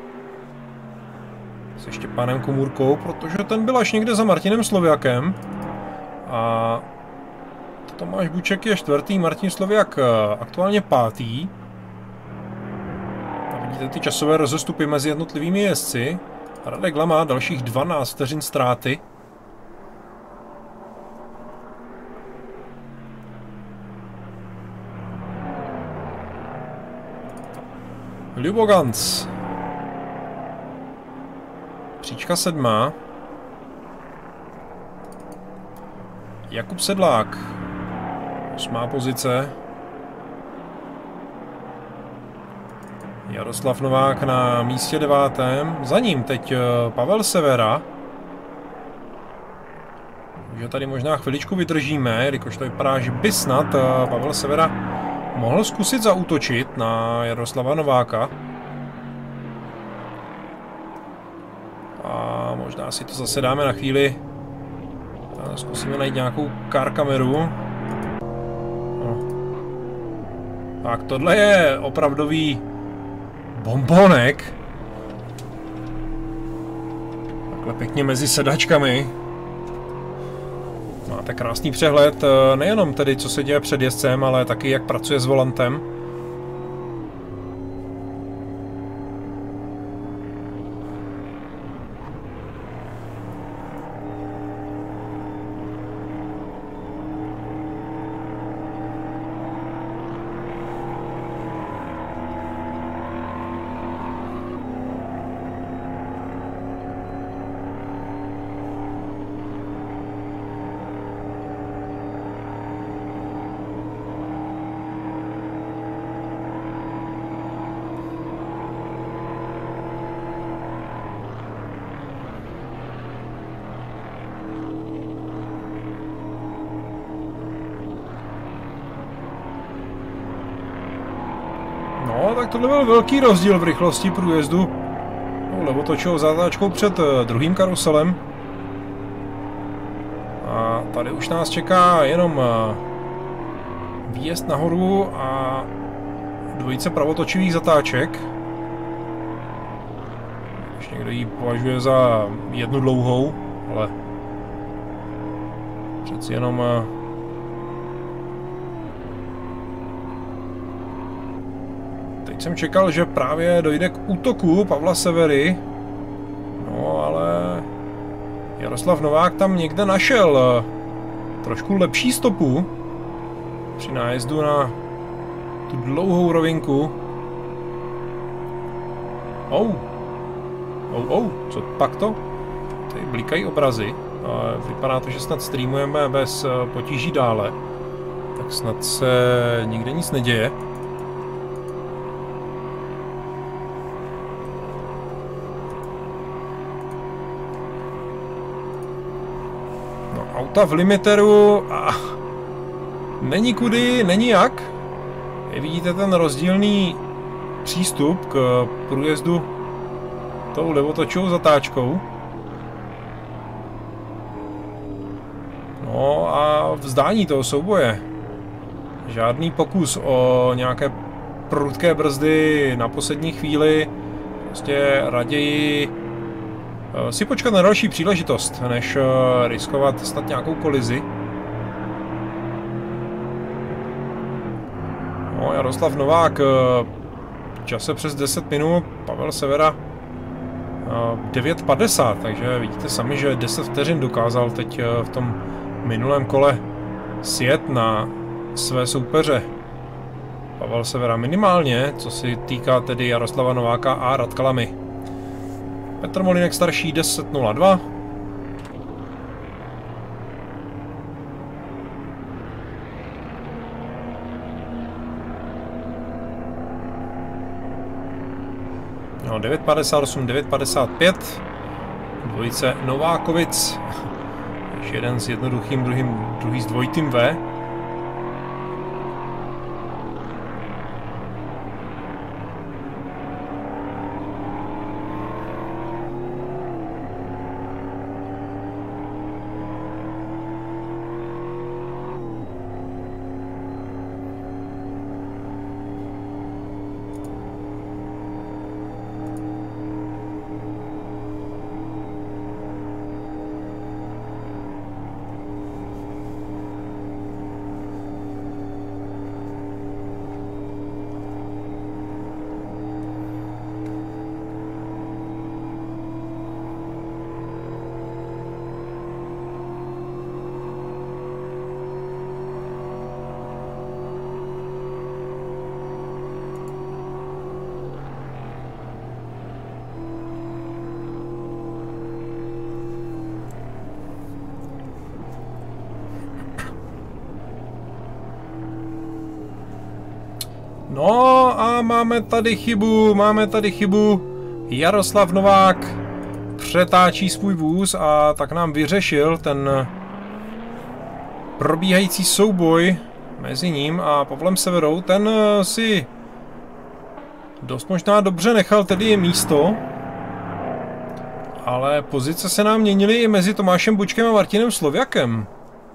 se Štěpánem Komůrkou, protože ten byl až někde za Martinem Sloviakem. A Tomáš Buček je čtvrtý, Martin Sloviak aktuálně pátý. A vidíte ty časové rozestupy mezi jednotlivými jezdci. Radek Lama dalších dvanáct vteřin ztráty. Ljubo Ganz. Příčka sedmá. Jakub Sedlák. Osmá pozice. Jaroslav Novák na místě devátém. Za ním teď Pavel Severa. Takže tady možná chviličku vydržíme, jelikož to vypadá, že by snad Pavel Severa mohl zkusit zaútočit na Jaroslava Nováka. A možná si to zase dáme na chvíli. Zkusíme najít nějakou car kameru. No. Tak tohle je opravdový bombonek. Takhle pěkně mezi sedačkami. Máte krásný přehled, nejenom tedy co se děje před jezdcem, ale taky jak pracuje s volantem. No, tak tohle byl velký rozdíl v rychlosti průjezdu levotočovou zatáčkou před druhým karuselem. A tady už nás čeká jenom výjezd nahoru a dvojice pravotočivých zatáček. Už někdo ji považuje za jednu dlouhou, ale přeci jenom teď jsem čekal, že právě dojde k útoku Pavla Severy. No, ale Jaroslav Novák tam někde našel trošku lepší stopu při nájezdu na tu dlouhou rovinku. Oh. Oh, oh, co pak to? Tady blikají obrazy. Vypadá to, že snad streamujeme bez potíží dále. Tak snad se nikde nic neděje. auta v limiteru a není kudy, není jak. Je, vidíte ten rozdílný přístup k průjezdu tou levotočovou zatáčkou. No a vzdání toho souboje. Žádný pokus o nějaké prudké brzdy na poslední chvíli. Prostě raději si počkat na další příležitost, než riskovat snad nějakou kolizi. No, Jaroslav Novák v čase přes deset minut, Pavel Severa devět padesát, takže vidíte sami, že deset vteřin dokázal teď v tom minulém kole sjet na své soupeře. Pavel Severa minimálně, co se týká tedy Jaroslava Nováka a Radka Lamy. Petr Molinek starší deset nula dva. No, devět padesát osm, devět padesát pět. Dvojice Novákovic. Ještě jeden s jednoduchým, druhým, druhý s dvojitým V. No a máme tady chybu, máme tady chybu. Jaroslav Novák přetáčí svůj vůz a tak nám vyřešil ten probíhající souboj mezi ním a Pavlem Severou. Ten si dost možná dobře nechal tedy místo, ale pozice se nám měnily i mezi Tomášem Bučkem a Martinem Sloviakem.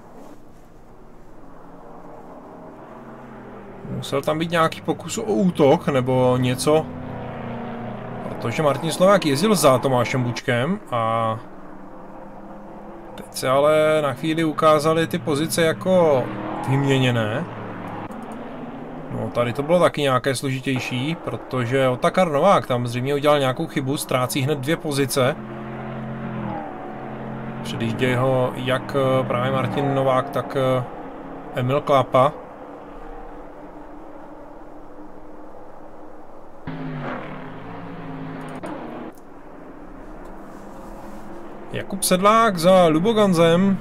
Musel tam být nějaký pokus o útok nebo něco, protože Martin Sloviak jezdil za Tomášem Bučkem a teď se ale na chvíli ukázaly ty pozice jako vyměněné. No tady to bylo taky nějaké složitější, protože Otakar Novák tam zřejmě udělal nějakou chybu, ztrácí hned dvě pozice. Předjíždějí ho jak právě Martin Novák, tak Emil Klapa. Jakub Sedlák za Luboganzem.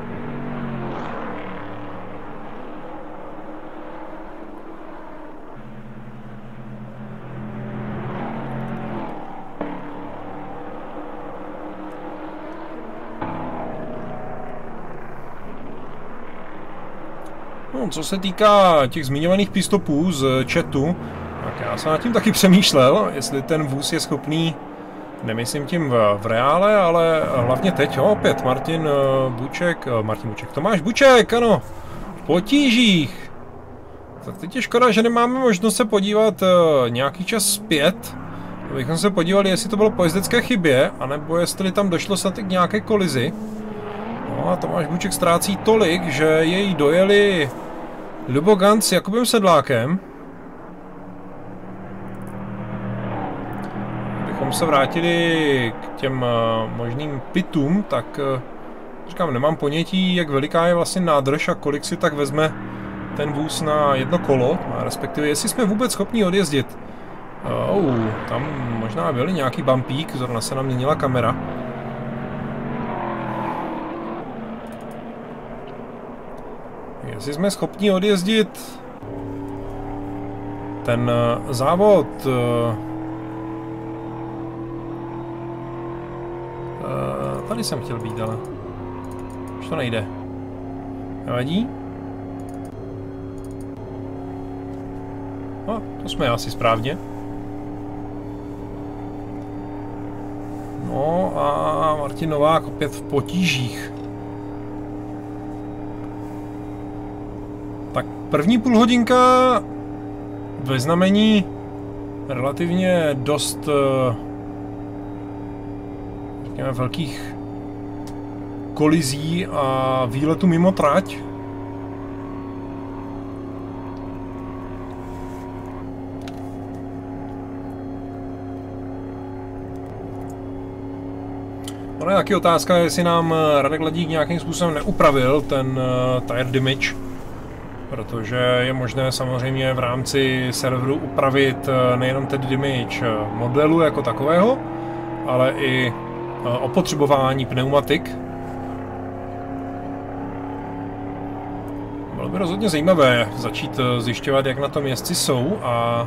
No, co se týká těch zmiňovaných pistopů z chatu, tak já jsem nad tím taky přemýšlel, jestli ten vůz je schopný, nemyslím tím v, v reále, ale hlavně teď, jo, opět Martin uh, Buček, uh, Martin Buček, Tomáš Buček, ano, v potížích. Tak teď je škoda, že nemáme možnost se podívat uh, nějaký čas zpět, abychom se podívali, jestli to bylo po jezdecké chybě, anebo jestli tam došlo snad k nějaké kolizi. No a Tomáš Buček ztrácí tolik, že jej dojeli Lubogan s Jakubem Sedlákem. Kdybychom se vrátili k těm uh, možným pitům, tak uh, říkám, nemám ponětí, jak veliká je vlastně nádrž a kolik si tak vezme ten vůz na jedno kolo, a respektive jestli jsme vůbec schopni odjezdit. Uh, oh, tam možná byl nějaký bumpík, zrovna se nám měnila kamera. Jestli jsme schopni odjezdit ten uh, závod, uh, uh, tady jsem chtěl být, ale už to nejde. Nevadí? No, to jsme asi správně. No a Martin Novák opět v potížích. Tak první půlhodinka ve znamení relativně dost řekněme velkých kolizí a výletů mimo trať. Ono je taky otázka, jestli nám Radek Ladík nějakým způsobem neupravil ten uh, tire damage, protože je možné samozřejmě v rámci serveru upravit uh, nejenom ten damage modelu jako takového, ale i uh, opotřebování pneumatik. Bylo by rozhodně zajímavé začít uh, zjišťovat, jak na tom jezdci jsou a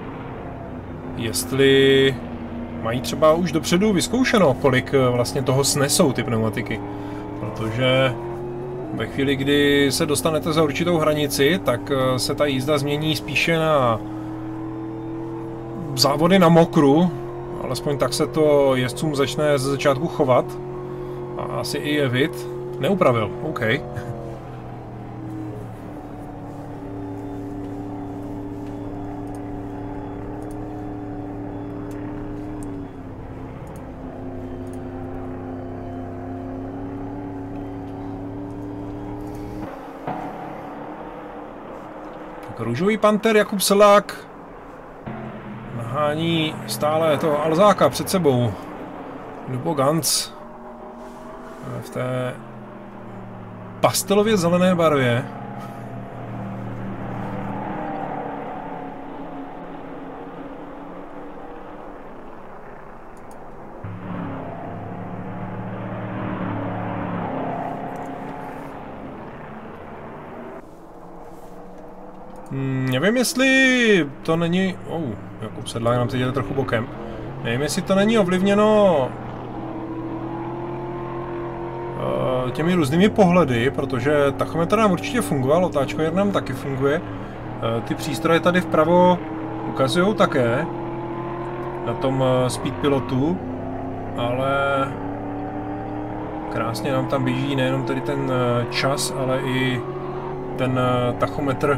jestli mají třeba už dopředu vyzkoušeno, kolik vlastně toho snesou ty pneumatiky. Protože ve chvíli, kdy se dostanete za určitou hranici, tak se ta jízda změní spíše na závody na mokru. Alespoň tak se to jezdcům začne ze začátku chovat. A asi i jevit. Neupravil, OK. Růžový panter Jakub Selák nahání stále toho Alzáka před sebou. Lubo Ganz v té pastelově zelené barvě. Hmm, nevím, jestli to není... Oh, Jakub Sedlák nám teď jde trochu bokem. Nevím, jestli to není ovlivněno uh, těmi různými pohledy, protože tachometr nám určitě fungoval, otáčkověr nám taky funguje. Uh, ty přístroje tady vpravo ukazují také na tom uh, speed pilotu, ale krásně nám tam běží nejenom tady ten uh, čas, ale i ten uh, tachometr.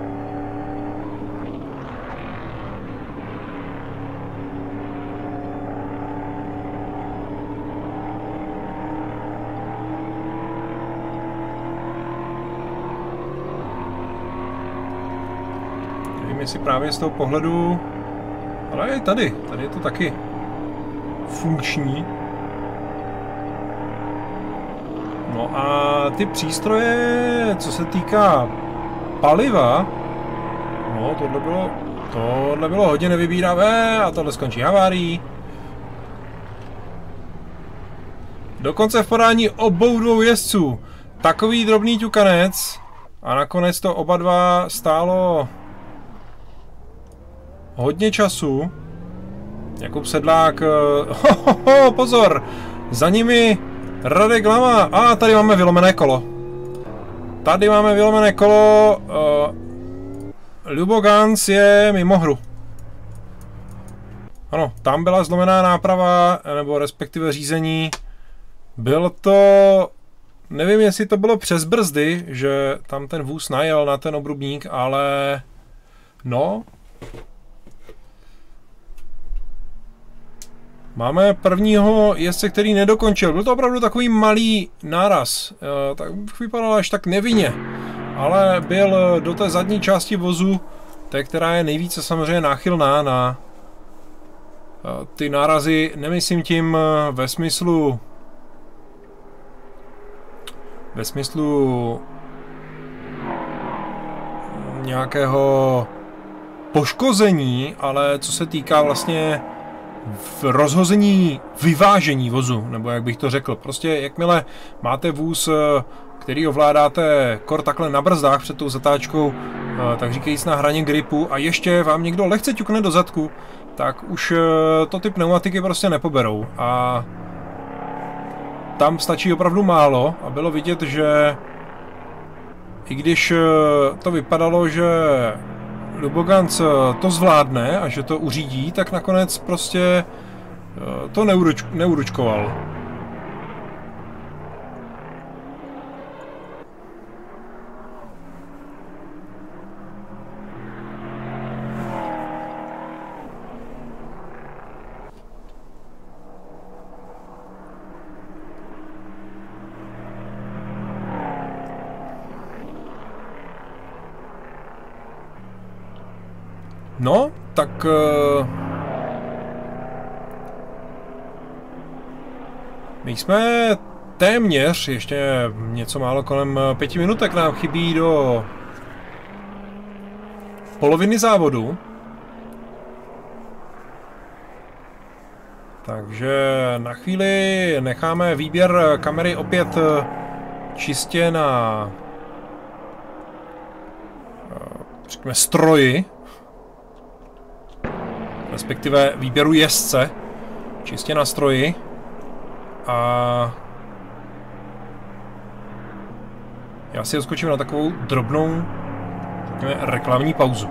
Si právě z toho pohledu, ale i tady, tady je to taky funkční. No a ty přístroje, co se týká paliva, no tohle bylo, tohle bylo hodně nevybíravé a tohle skončí havárií. Dokonce v podání obou dvou jezdců. Takový drobný ťukanec a nakonec to oba dva stálo hodně času. Jakub Sedlák... Ho, ho, ho, pozor! Za nimi Radek Lama. A tady máme vylomené kolo. Tady máme vylomené kolo. Uh, Lubo Ganz je mimo hru. Ano, tam byla zlomená náprava, nebo respektive řízení. Bylo to... Nevím, jestli to bylo přes brzdy, že tam ten vůz najel na ten obrubník, ale... No... Máme prvního jezdce, který nedokončil. Byl to opravdu takový malý náraz. E, tak vypadal až tak nevinně. Ale byl do té zadní části vozu, té, která je nejvíce samozřejmě náchylná na e, ty nárazy. Nemyslím tím ve smyslu ve smyslu nějakého poškození, ale co se týká vlastně v rozhození vyvážení vozu, nebo jak bych to řekl. Prostě jakmile máte vůz, který ovládáte kor takhle na brzdách před tou zatáčkou, tak říkajíc na hraně gripu a ještě vám někdo lehce ťukne do zadku, tak už to ty pneumatiky prostě nepoberou. A tam stačí opravdu málo a bylo vidět, že i když to vypadalo, že Lubogans to zvládne a že to uřídí, tak nakonec prostě to neuruč, neuručkoval. No, tak... Uh, my jsme téměř, ještě něco málo kolem pěti minutek nám chybí do poloviny závodu. Takže na chvíli necháme výběr kamery opět čistě na řekněme stroji, respektive výběru jezdce, čistě na stroji. A já si odskočím na takovou drobnou, řekněme, reklamní pauzu.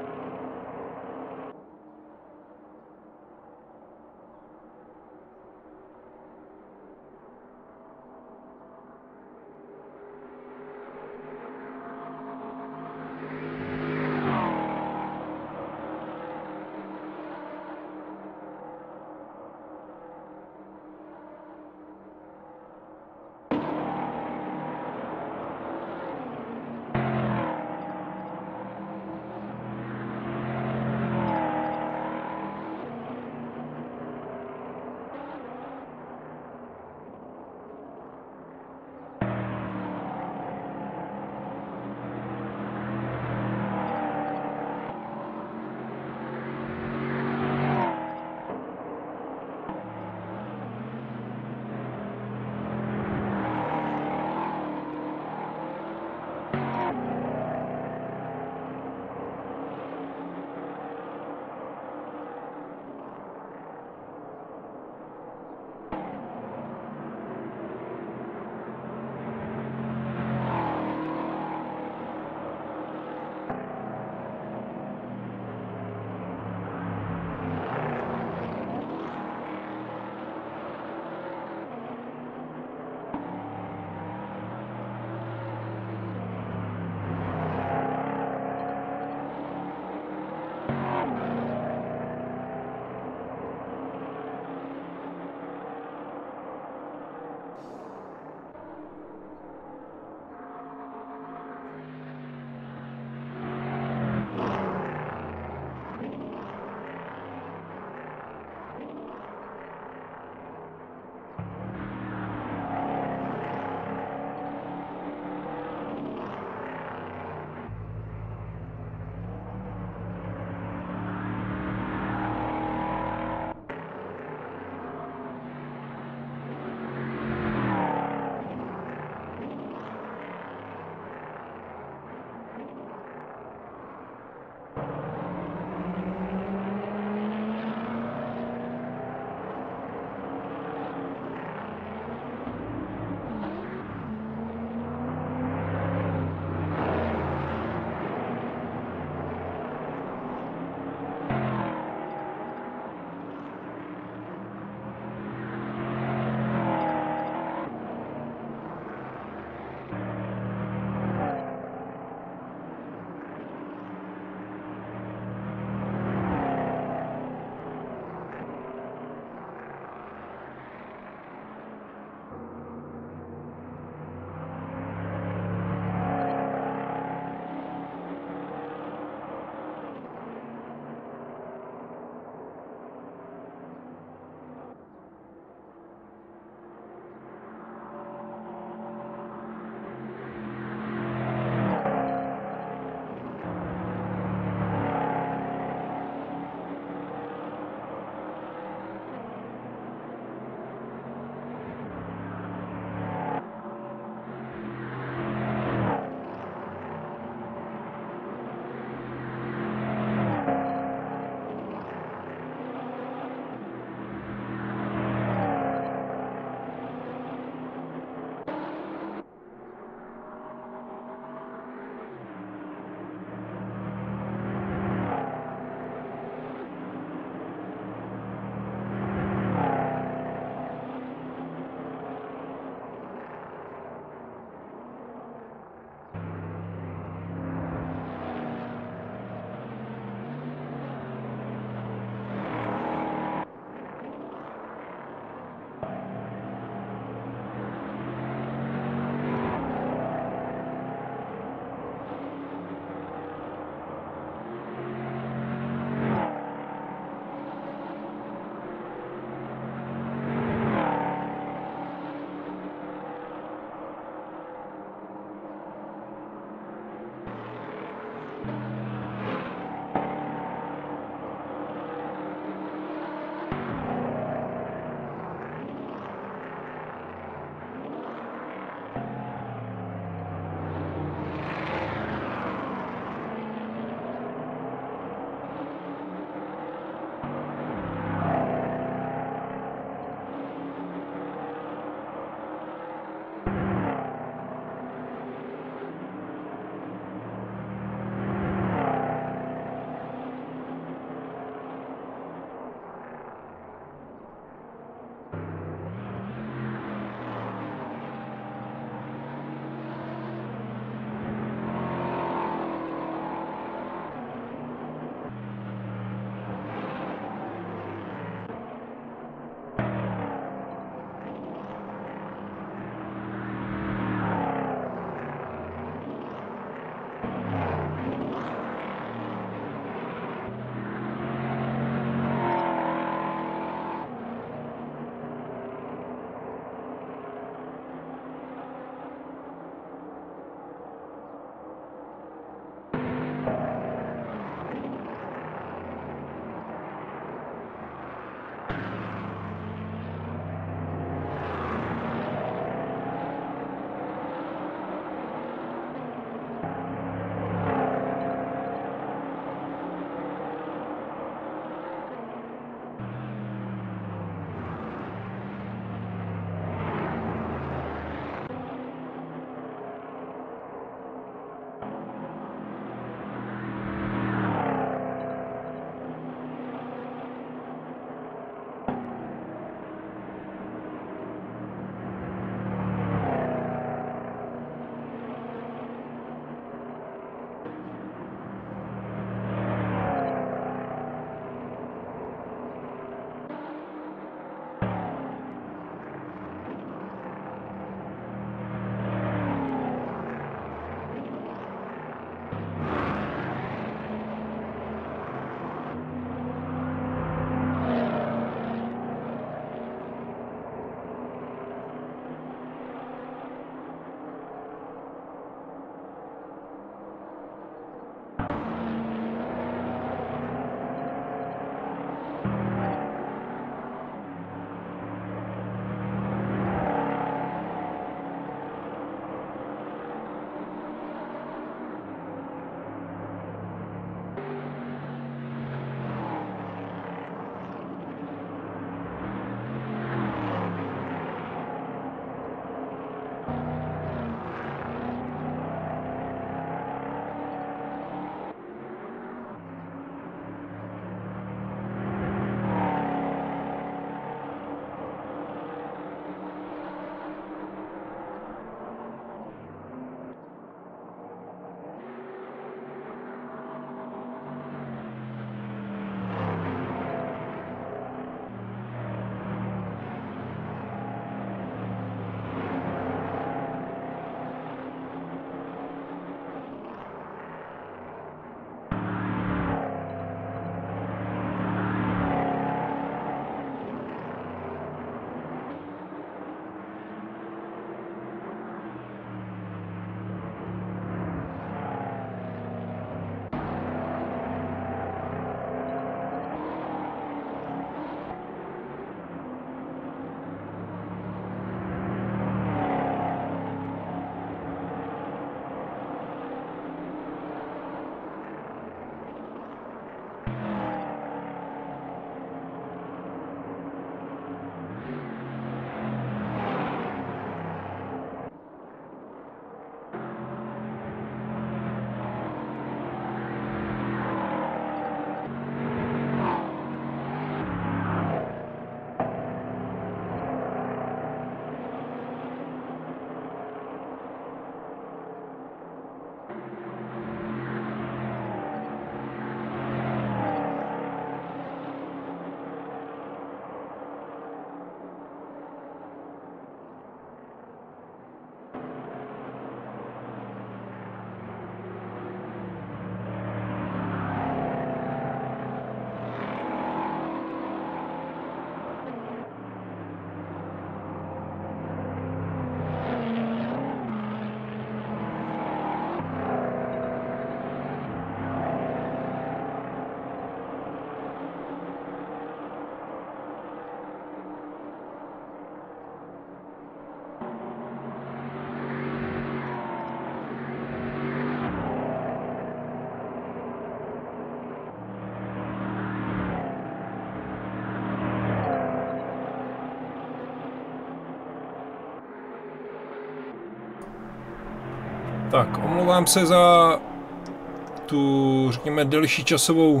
Tak, omlouvám se za tu, řekněme, delší časovou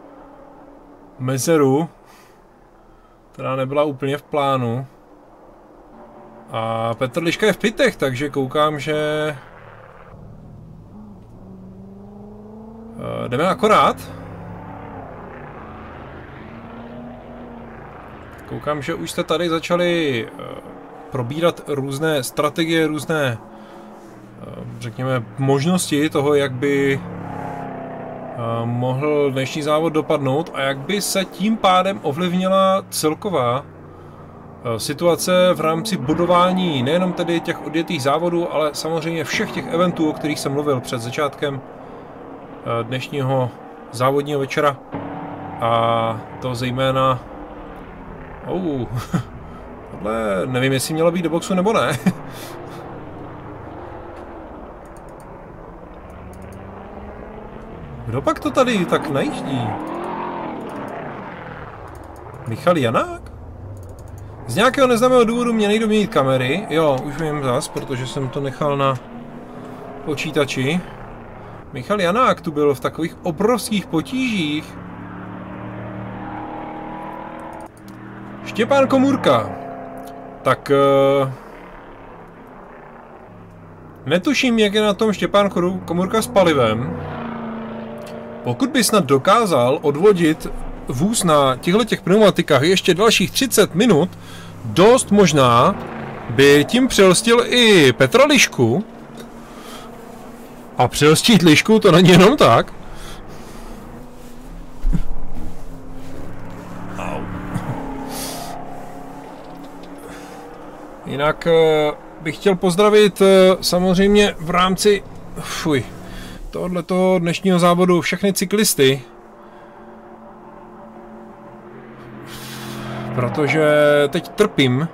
mezeru, která nebyla úplně v plánu. A Petr Liška je v pitech, takže koukám, že jdeme akorát. Koukám, že už jste tady začali probírat různé strategie, různé, řekněme, možnosti toho, jak by mohl dnešní závod dopadnout a jak by se tím pádem ovlivnila celková situace v rámci budování nejenom tedy těch odjetých závodů, ale samozřejmě všech těch eventů, o kterých jsem mluvil před začátkem dnešního závodního večera. A to zejména... Oh, tohle nevím, jestli mělo být do boxu nebo ne. Kdo pak to tady tak najíždí? Michal Janák? Z nějakého neznámého důvodu mě nejdou měnit kamery. Jo, už vím zas, protože jsem to nechal na počítači. Michal Janák tu byl v takových obrovských potížích. Štěpán Komůrka. Tak... Uh, netuším, jak je na tom Štěpán Komůrka s palivem. Pokud by snad dokázal odvodit vůz na těchto pneumatikách ještě dalších třicet minut, dost možná by tím přelstil i Petra Lišku. A přelstít Lišku to není jenom tak. Au. Jinak bych chtěl pozdravit samozřejmě v rámci fuj, tohoto dnešního závodu všechny cyklisty. Protože teď trpím.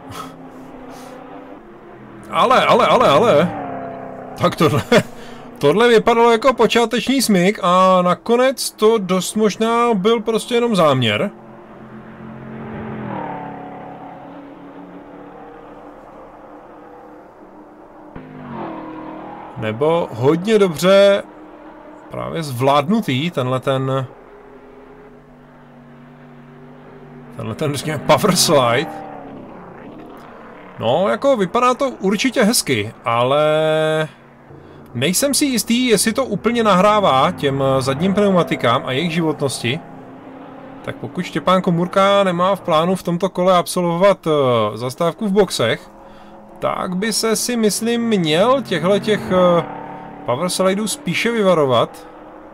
Ale, ale, ale, ale. Tak tohle, tohle vypadalo jako počáteční smyk a nakonec to dost možná byl prostě jenom záměr. Nebo hodně dobře právě zvládnutý tenhle ten... Tenhle ten, řekněme, power slide. No, jako vypadá to určitě hezky, ale nejsem si jistý, jestli to úplně nahrává těm zadním pneumatikám a jejich životnosti. Tak pokud Štěpán Komůrka nemá v plánu v tomto kole absolvovat zastávku v boxech, tak by se si, myslím, měl těchto těch power slideů spíše vyvarovat.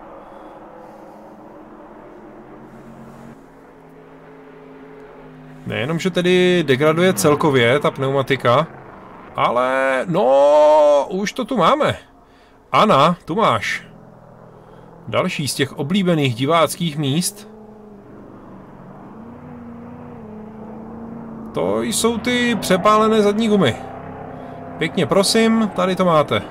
Nejenom, že tedy degraduje celkově ta pneumatika, ale no, už to tu máme. Ana, tu máš. Další z těch oblíbených diváckých míst. To jsou ty přepálené zadní gumy. Pěkně prosím, tady to máte.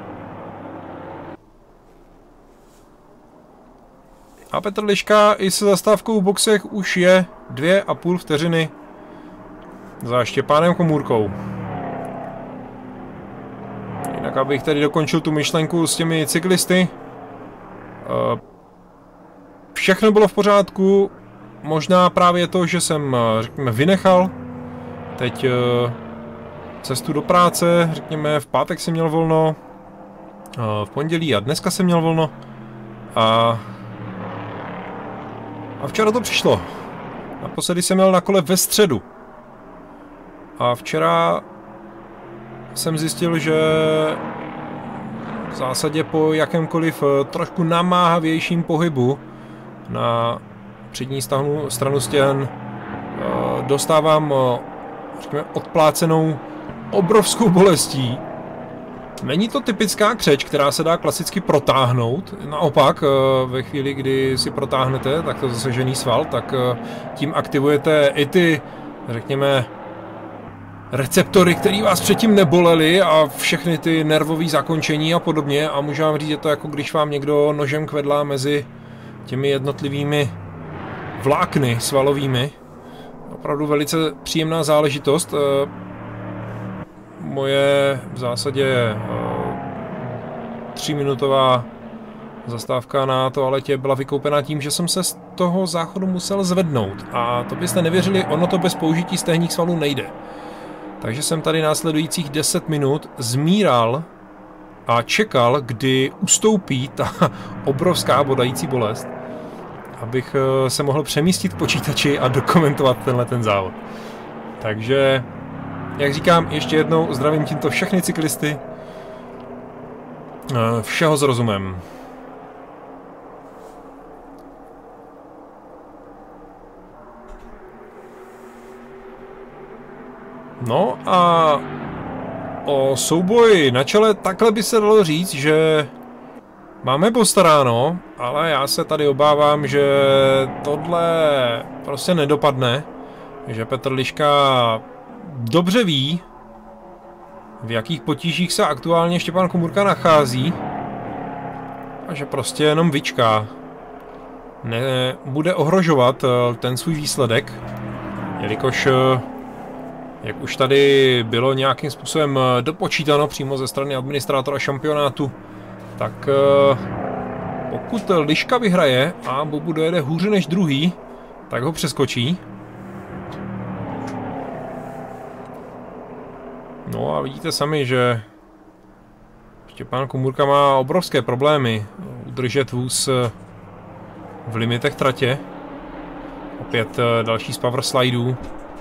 A Petr Liška i se zastávkou v boxech už je dvě a půl vteřiny za Štěpánem Komůrkou. Jinak abych tady dokončil tu myšlenku s těmi cyklisty. Všechno bylo v pořádku. Možná právě to, že jsem, řekněme, vynechal teď cestu do práce. Řekněme, v pátek jsem měl volno, v pondělí a dneska jsem měl volno. A A včera to přišlo. Naposledy jsem měl na kole ve středu. A včera jsem zjistil, že v zásadě po jakémkoliv trošku namáhavějším pohybu na přední stranu, stranu stěn dostávám, řekněme, odplácenou obrovskou bolestí. Není to typická křeč, která se dá klasicky protáhnout. Naopak, ve chvíli, kdy si protáhnete takto zasažený sval, tak tím aktivujete i ty, řekněme, receptory, které vás předtím nebolely a všechny ty nervové zakončení a podobně. A můžu vám říct, je to jako když vám někdo nožem kvedlá mezi těmi jednotlivými vlákny svalovými. Opravdu velice příjemná záležitost. Moje v zásadě tříminutová zastávka na toaletě byla vykoupena tím, že jsem se z toho záchodu musel zvednout. A to byste nevěřili, ono to bez použití stehních svalů nejde. Takže jsem tady následujících deset minut zmíral a čekal, kdy ustoupí ta obrovská bodající bolest, abych se mohl přemístit k počítači a dokumentovat tenhle ten závod. Takže, jak říkám, ještě jednou zdravím tímto všechny cyklisty. Všeho s rozumem. No a o souboji na čele takhle by se dalo říct, že máme postaráno, ale já se tady obávám, že tohle prostě nedopadne, že Petr Liška dobře ví, v jakých potížích se aktuálně Štěpán Komůrka nachází a že prostě jenom vyčká. Nebude ohrožovat ten svůj výsledek, jelikož, jak už tady bylo nějakým způsobem dopočítáno přímo ze strany administrátora šampionátu, tak pokud Liška vyhraje a Bobu dojede hůře než druhý, tak ho přeskočí. No a vidíte sami, že Štěpán Komůrka má obrovské problémy udržet vůz v limitech tratě. Opět další z power slidů.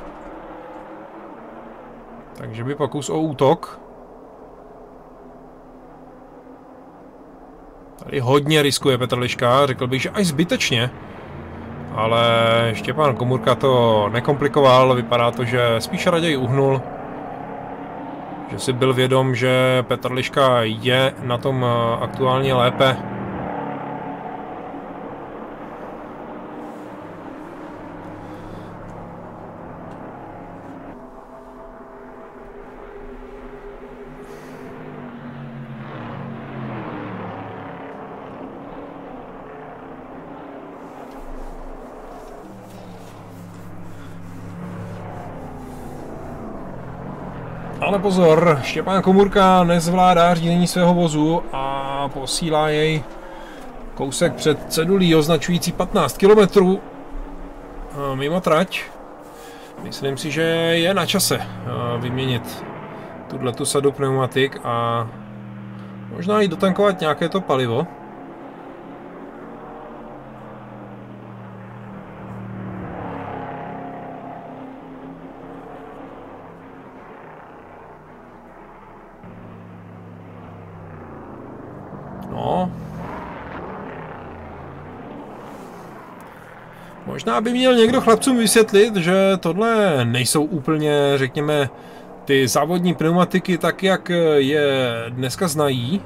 Takže by pokus o útok. Tady hodně riskuje Petr Liška, řekl bych, že až zbytečně. Ale Štěpán Komůrka to nekomplikoval, vypadá to, že spíš raději uhnul. Že si byl vědom, že Petr Liška je na tom aktuálně lépe. Ale pozor, Štěpán Komůrka nezvládá řízení svého vozu a posílá jej kousek před cedulí označující patnáct kilometrů mimo trať. Myslím si, že je na čase vyměnit tuhletu sadu pneumatik a možná i dotankovat nějaké to palivo. No. Možná by měl někdo chlapcům vysvětlit, že tohle nejsou úplně, řekněme, ty závodní pneumatiky tak, jak je dneska znají.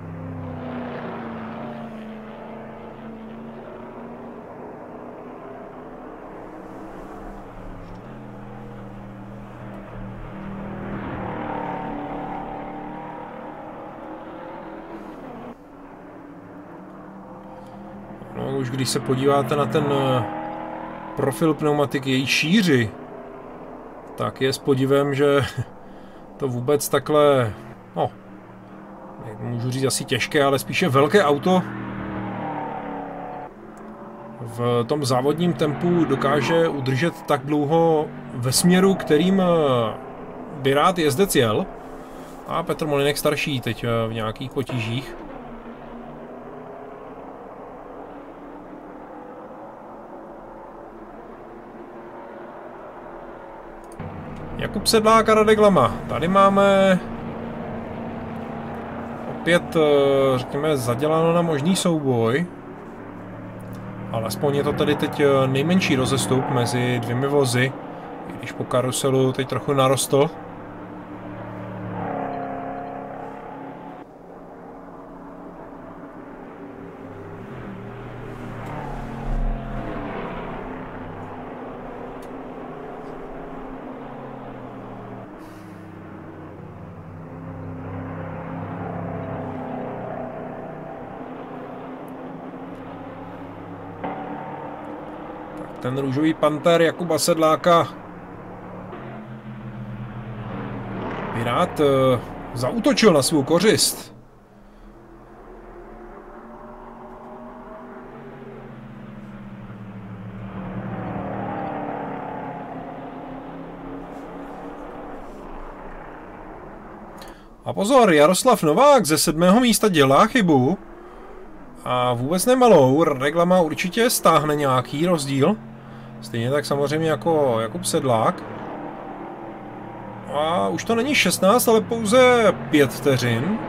No, už když se podíváte na ten profil pneumatiky, její šíři, tak je s podivem, že to vůbec takhle, no, můžu říct asi těžké, ale spíše velké auto v tom závodním tempu dokáže udržet tak dlouho ve směru, kterým by rád jezdec jel. A Petr Molinek starší teď v nějakých potížích. Jakub Sedlák a Radek Lama. Tady máme opět, řekněme, zaděláno na možný souboj. Alespoň je to tady teď nejmenší rozestup mezi dvěmi vozy, i když po karuselu teď trochu narostl. Ten růžový panter Jakuba Sedláka by rád uh, zaútočil na svou kořist. A pozor, Jaroslav Novák ze sedmého místa dělá chybu. A vůbec nemalou, Reglama určitě stáhne nějaký rozdíl. Stejně tak samozřejmě jako Jakub Sedlák. A už to není šestnáct, ale pouze pět vteřin.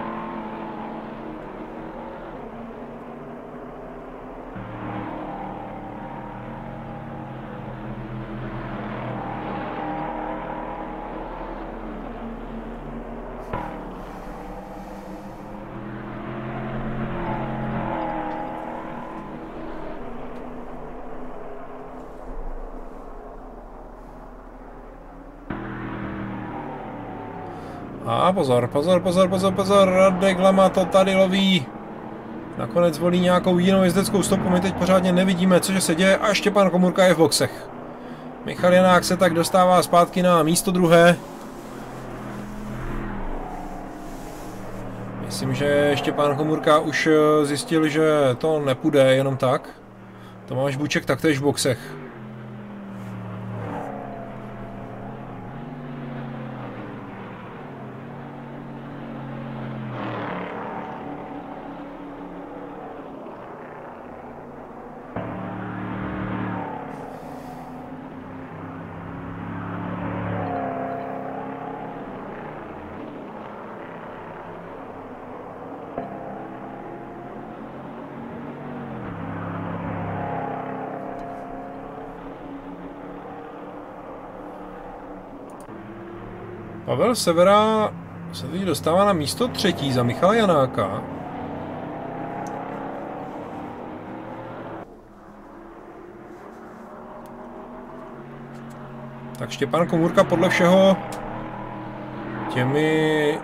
A pozor, pozor, pozor, pozor, pozor, Radek Lama to tady loví. Nakonec volí nějakou jinou jezdeckou stopu, my teď pořádně nevidíme, cože se děje, a Štěpán Komůrka je v boxech. Michal Janák se tak dostává zpátky na místo druhé. Myslím, že Štěpán Komůrka už zjistil, že to nepůjde jenom tak. Tomáš Buček taktéž v boxech. Pavel Severa se teď dostává na místo třetí za Michala Janáka. Tak Štěpán Komůrka podle všeho těmi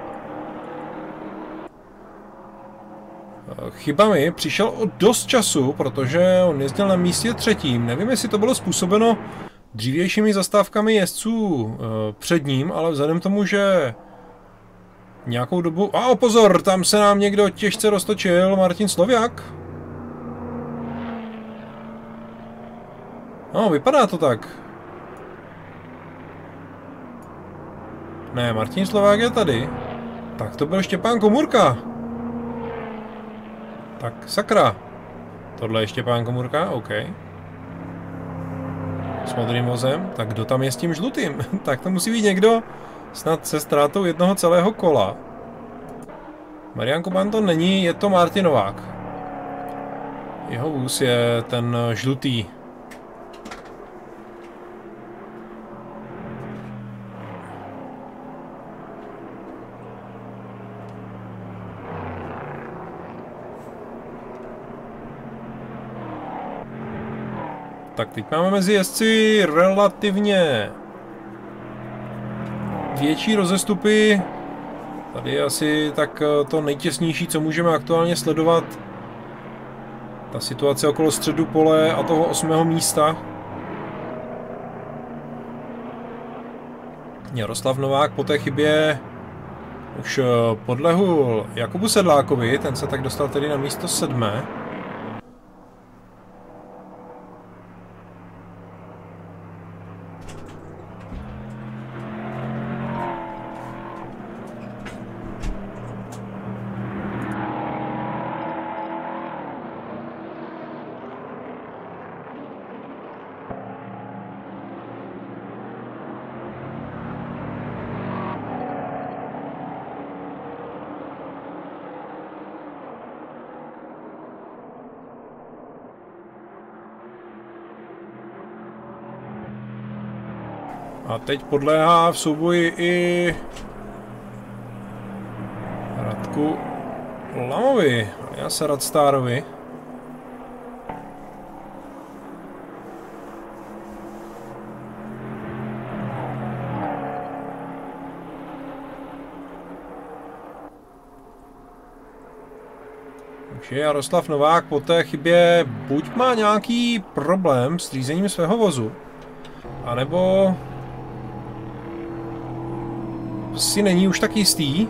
chybami přišel o dost času, protože on jezdil na místě třetím. Nevím, jestli to bylo způsobeno dřívějšími zastávkami jezdců e, před ním, ale vzhledem tomu, že nějakou dobu... A pozor, tam se nám někdo těžce roztočil, Martin Sloviák. No, vypadá to tak. Ne, Martin Sloviák je tady. Tak to byl Štěpán Komůrka. Tak sakra. Tohle je Štěpán Komůrka, OK. S modrým vozem, tak kdo tam je s tím žlutým? Tak to musí být někdo snad se ztrátou jednoho celého kola. Marian Kuban to není, je to Martin Novák. Jeho vůz je ten žlutý. Tak teď máme mezi jezdci relativně větší rozestupy. Tady je asi tak to nejtěsnější, co můžeme aktuálně sledovat. Ta situace okolo středu pole a toho osmého místa. Jaroslav Novák po té chybě už podlehl Jakubu Sedlákovi, ten se tak dostal tedy na místo sedmé. A teď podléhá v souboji i Radku Lamovi, alias Radstárovi. Takže Jaroslav Novák po té chybě buď má nějaký problém s řízením svého vozu, anebo si není už tak jistý.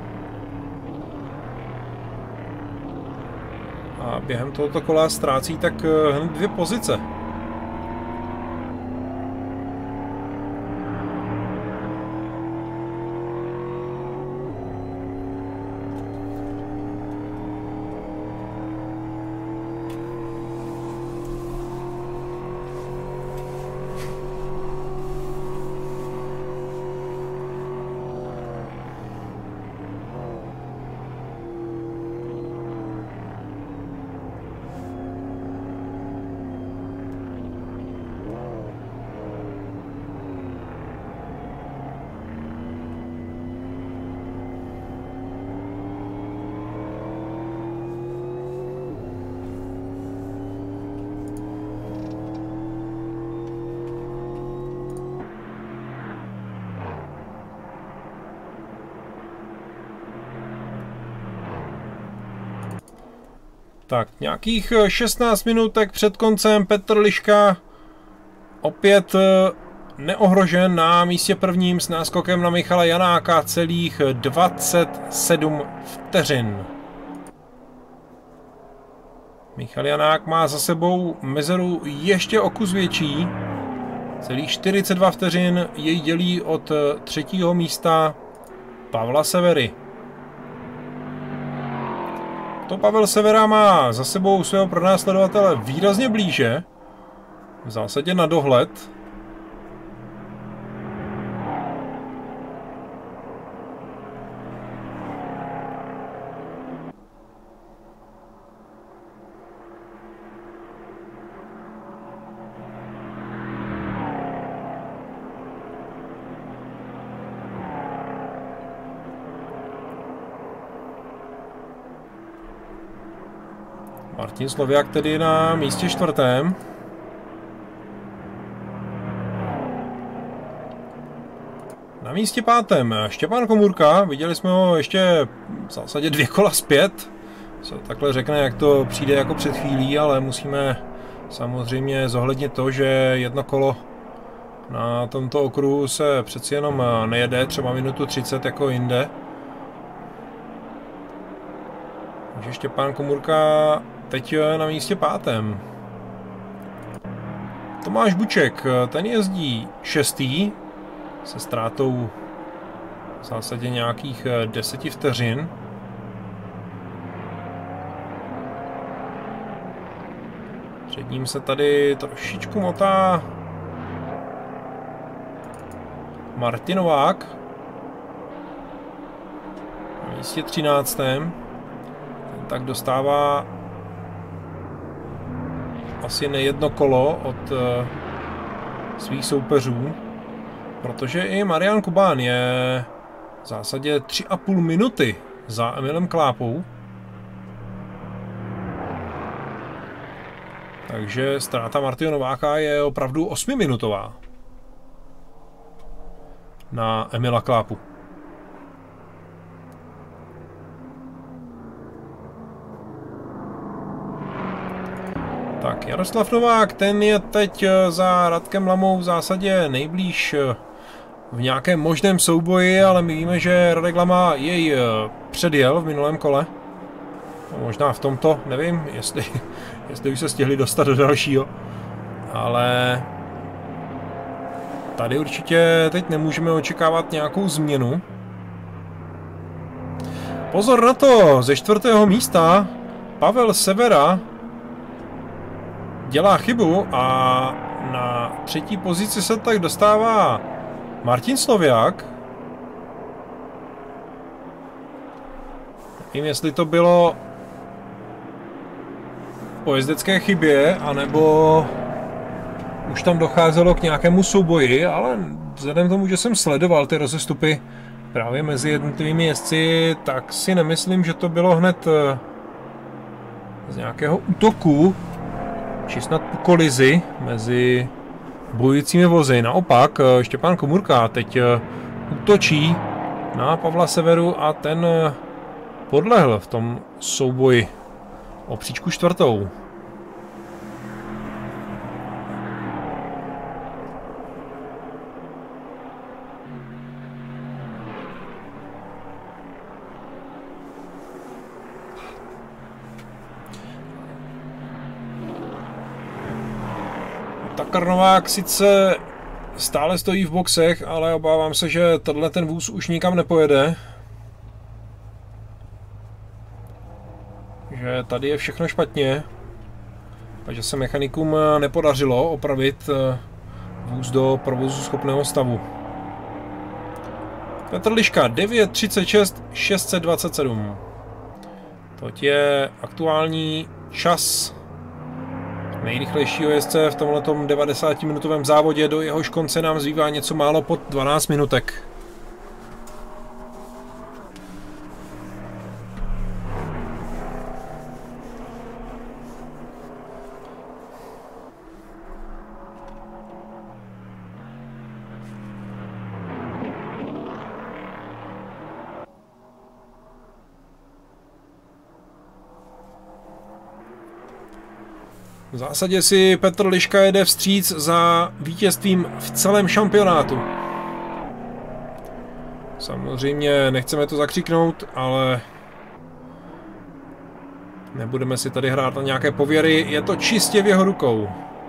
A během tohoto kola ztrácí tak hned dvě pozice. Tak, nějakých šestnáct minutek před koncem Petr Liška opět neohrožen na místě prvním s náskokem na Michala Janáka celých dvacet sedm vteřin. Michal Janák má za sebou mezeru ještě o kus větší. Celých čtyřicet dva vteřin jej dělí od třetího místa Pavla Severy. To Pavel Severa má za sebou svého pronásledovatele výrazně blíže. V zásadě na dohled. Martin Sloviák tedy na místě čtvrtém. Na místě pátém Štěpán Komůrka, viděli jsme ho ještě v zásadě dvě kola zpět. Se takhle řekne, jak to přijde jako před chvílí, ale musíme samozřejmě zohlednit to, že jedno kolo na tomto okruhu se přeci jenom nejede, třeba minutu třicet jako jinde. Takže Štěpán Komůrka teď na místě pátém. Tomáš Buček, ten jezdí šestý se ztrátou v zásadě nějakých deseti vteřin. Před ním se tady trošičku motá Martin Novák na místě třináctém. Ten tak dostává asi nejedno kolo od uh, svých soupeřů, protože i Marian Kubán je v zásadě tři a půl minuty za Emilem Klápou. Takže ztráta Martina Nováka je opravdu osmiminutová na Emila Klápu. Tak Jaroslav Novák, ten je teď za Radkem Lamou v zásadě nejblíž v nějakém možném souboji, ale my víme, že Radek Lama jej předjel v minulém kole. Možná v tomto, nevím, jestli, jestli už se stihli dostat do dalšího. Ale tady určitě teď nemůžeme očekávat nějakou změnu. Pozor na to, ze čtvrtého místa Pavel Severa dělá chybu a na třetí pozici se tak dostává Martin Sloviák. Nevím, jestli to bylo po jezdecké chybě, anebo už tam docházelo k nějakému souboji, ale vzhledem k tomu, že jsem sledoval ty rozestupy právě mezi jednotlivými jezdci, tak si nemyslím, že to bylo hned z nějakého útoku, či snad kolizi mezi bojujícími vozy. Naopak Štěpán Komůrka teď útočí na Pavla Severu a ten podlehl v tom souboji o příčku čtvrtou. Takar Novák sice stále stojí v boxech, ale obávám se, že tenhle ten vůz už nikam nepojede. Že tady je všechno špatně. A že se mechanikům nepodařilo opravit vůz do provozu schopného stavu. Petr Liška devět třicet šest šest set dvacet sedm. To je aktuální čas nejrychlejšího jezdce v tomhletom devadesátiminutovém závodě, do jehož konce nám zbývá něco málo pod dvanáct minutek. V zásadě si Petr Liška jede vstříc za vítězstvím v celém šampionátu. Samozřejmě nechceme to zakřiknout, ale nebudeme si tady hrát na nějaké pověry, je to čistě v jeho rukou.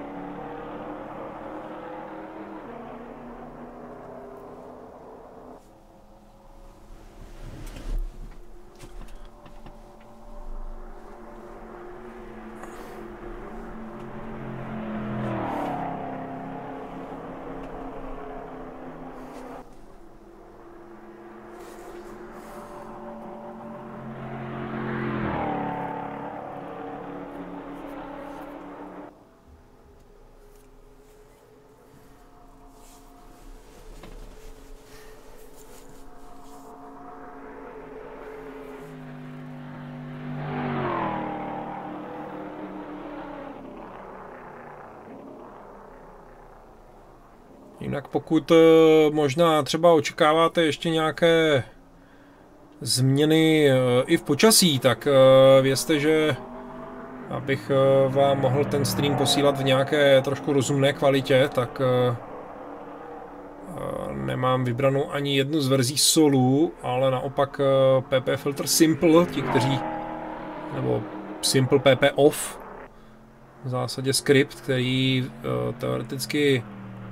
Jinak pokud možná třeba očekáváte ještě nějaké změny i v počasí, tak vězte, že abych vám mohl ten stream posílat v nějaké trošku rozumné kvalitě, tak nemám vybranou ani jednu z verzí Solu, ale naopak P P Filter Simple, ti kteří, nebo Simple P P Off, v zásadě skript, který teoreticky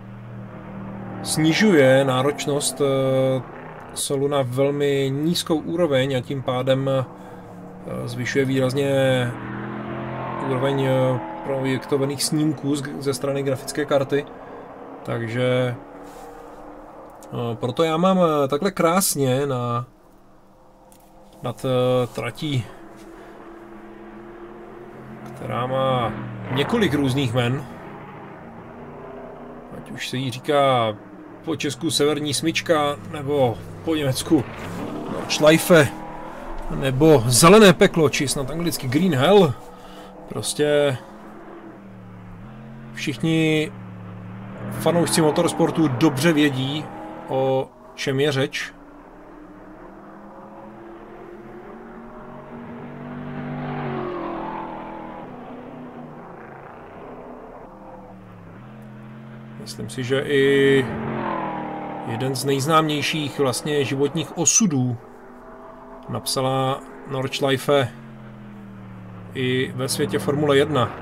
snižuje náročnost Solu na velmi nízkou úroveň a tím pádem zvyšuje výrazně úroveň projektovaných snímků ze strany grafické karty. Takže proto já mám takhle krásně na nad tratí, která má několik různých jmen. Ať už se jí říká po česku Severní smyčka, nebo po německu Schleife, nebo Zelené peklo, či snad anglicky Green Hell. Prostě všichni fanoušci motorsportu dobře vědí, o čem je řeč. Myslím si, že i jeden z nejznámějších vlastně životních osudů napsala Nordschleife i ve světě Formule jedna.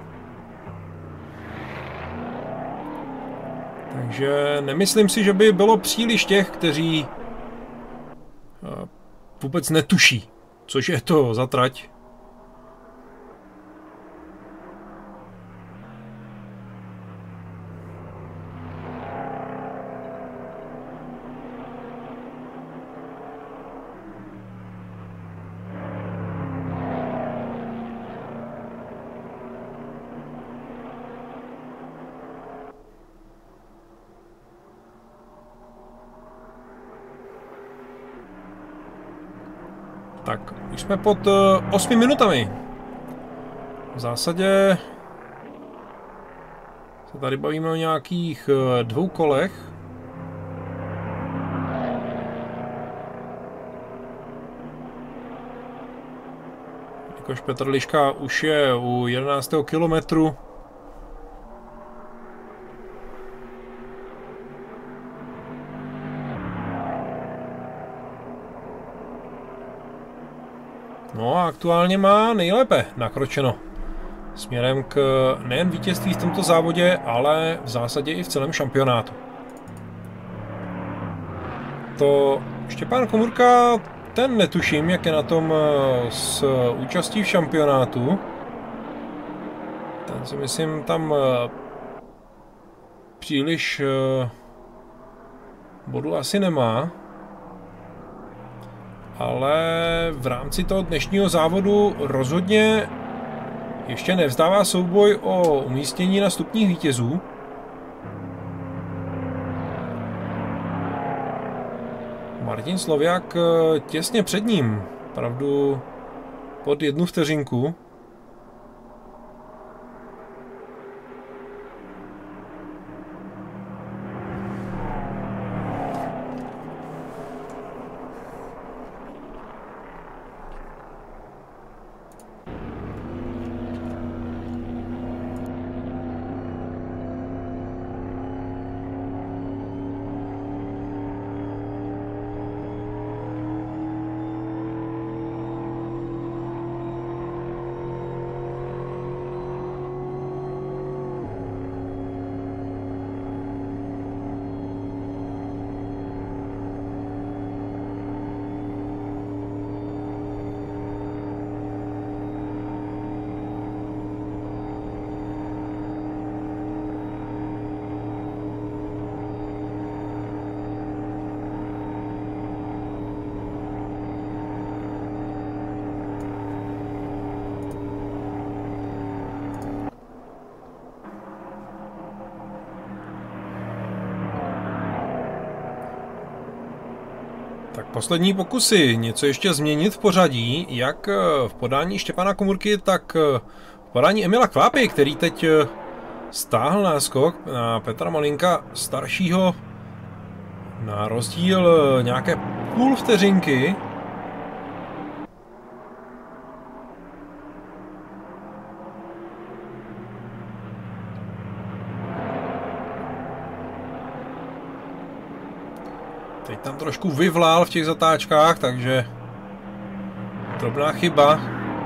Takže nemyslím si, že by bylo příliš těch, kteří vůbec netuší, což je to za trať. Tak, už jsme pod uh, osmi minutami. V zásadě se tady bavíme o nějakých uh, dvou kolech. Jakož Petr Liška už je u jedenáctého kilometru. No a aktuálně má nejlépe nakročeno směrem k nejen vítězství v tomto závodě, ale v zásadě i v celém šampionátu. To Štěpán Komůrka, ten netuším, jak je na tom s účastí v šampionátu. Ten si myslím tam příliš bodu asi nemá. Ale v rámci toho dnešního závodu rozhodně ještě nevzdává souboj o umístění na stupních vítězů. Martin Sloviak těsně před ním, pravdu pod jednu vteřinku. Poslední pokusy něco ještě změnit v pořadí, jak v podání Štěpána Komůrky, tak v podání Emila Klápy, který teď stáhl náskok na Petra Malinka staršího na rozdíl nějaké půl vteřinky. Teď tam trošku vyvlál v těch zatáčkách, takže drobná chyba.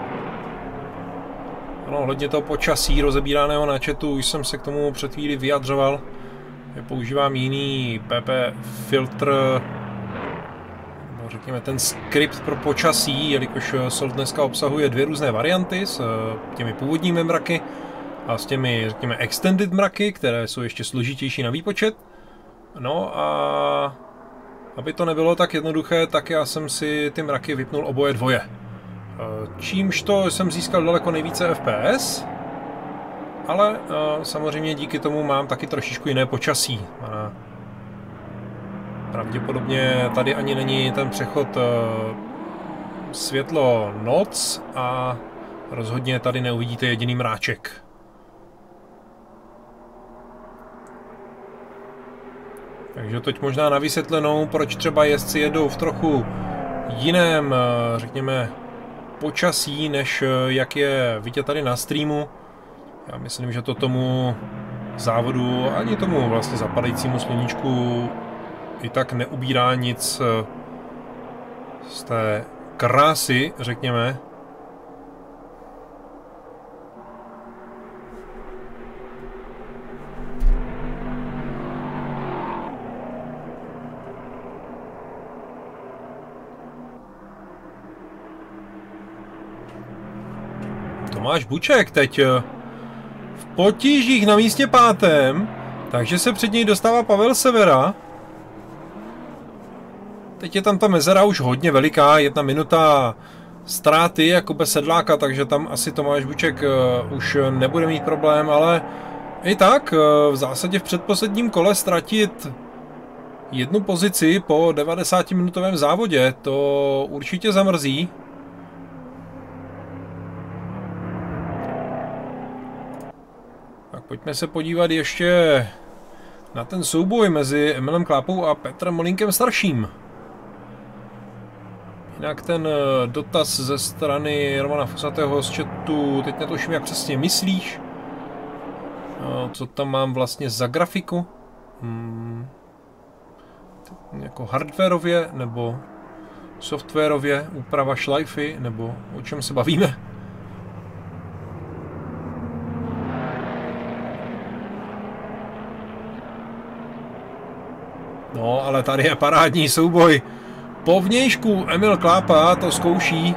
Ano, hodně toho počasí rozebíraného na chatu, už jsem se k tomu před chvíli vyjadřoval. Používám jiný P P filtr, no řekněme ten skript pro počasí, jelikož Salt dneska obsahuje dvě různé varianty s těmi původními mraky a s těmi, řekněme, extended mraky, které jsou ještě složitější na výpočet. No a aby to nebylo tak jednoduché, tak já jsem si ty mraky vypnul oboje dvoje. Čímž to jsem získal daleko nejvíce F P S, ale samozřejmě díky tomu mám taky trošičku jiné počasí. Pravděpodobně tady ani není ten přechod světlo-noc a rozhodně tady neuvidíte jediný mráček. Takže teď možná na vysvětlenou, proč třeba jezdci jedou v trochu jiném, řekněme, počasí, než jak je vidět tady na streamu. Já myslím, že to tomu závodu, ani tomu vlastně zapadajícímu sluníčku i tak neubírá nic z té krásy, řekněme. Tomáš Buček teď v potížích na místě pátém, takže se před něj dostává Pavel Severa. Teď je tam ta mezera už hodně veliká, jedna minuta ztráty jako bez sedláka, takže tam asi Tomáš Buček už nebude mít problém, ale i tak v zásadě v předposledním kole ztratit jednu pozici po devadesátiminutovém závodě, to určitě zamrzí. Tak pojďme se podívat ještě na ten souboj mezi Emilem Klápou a Petrem Malinkem starším. Jinak ten dotaz ze strany Romana Fusatého z chatu, teď netuším, jak přesně myslíš. Co tam mám vlastně za grafiku? Hmm. Jako hardwarově nebo softwarově, úprava šlajfy, nebo o čem se bavíme? No, ale tady je parádní souboj. Po vnějšku Emil Klápa to zkouší.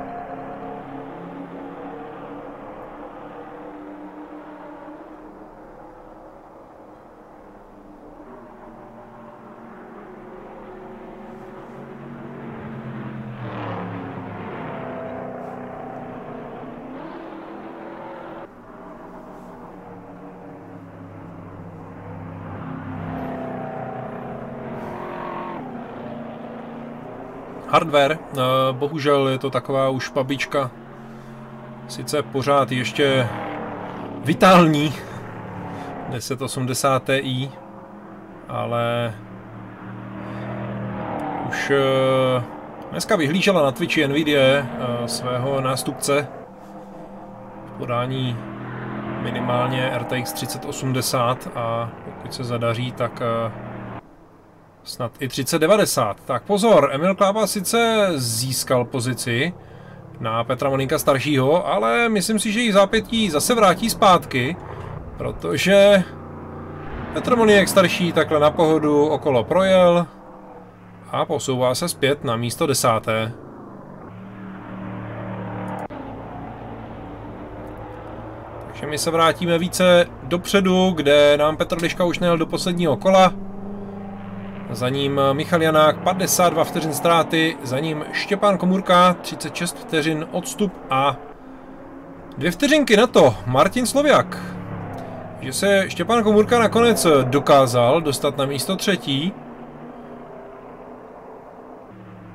Hardware, bohužel je to taková už babička, sice pořád ještě vitální, deset osmdesát Ti, ale už dneska vyhlížela na Twitchi Nvidia svého nástupce v podání minimálně R T X třicet osmdesát a pokud se zadaří, tak snad i třicet devadesát. Tak pozor, Emil Klápa sice získal pozici na Petra Malinka staršího, ale myslím si, že jich zápětí zase vrátí zpátky, protože Petr Malinek starší takhle na pohodu okolo projel a posouvá se zpět na místo desáté. Takže my se vrátíme více dopředu, kde nám Petr Liška už nejel do posledního kola. Za ním Michal Janák, padesát dva vteřin ztráty, za ním Štěpán Komůrka, třicet šest vteřin odstup a dvě vteřinky na to Martin Sloviak. Že se Štěpán Komůrka nakonec dokázal dostat na místo třetí.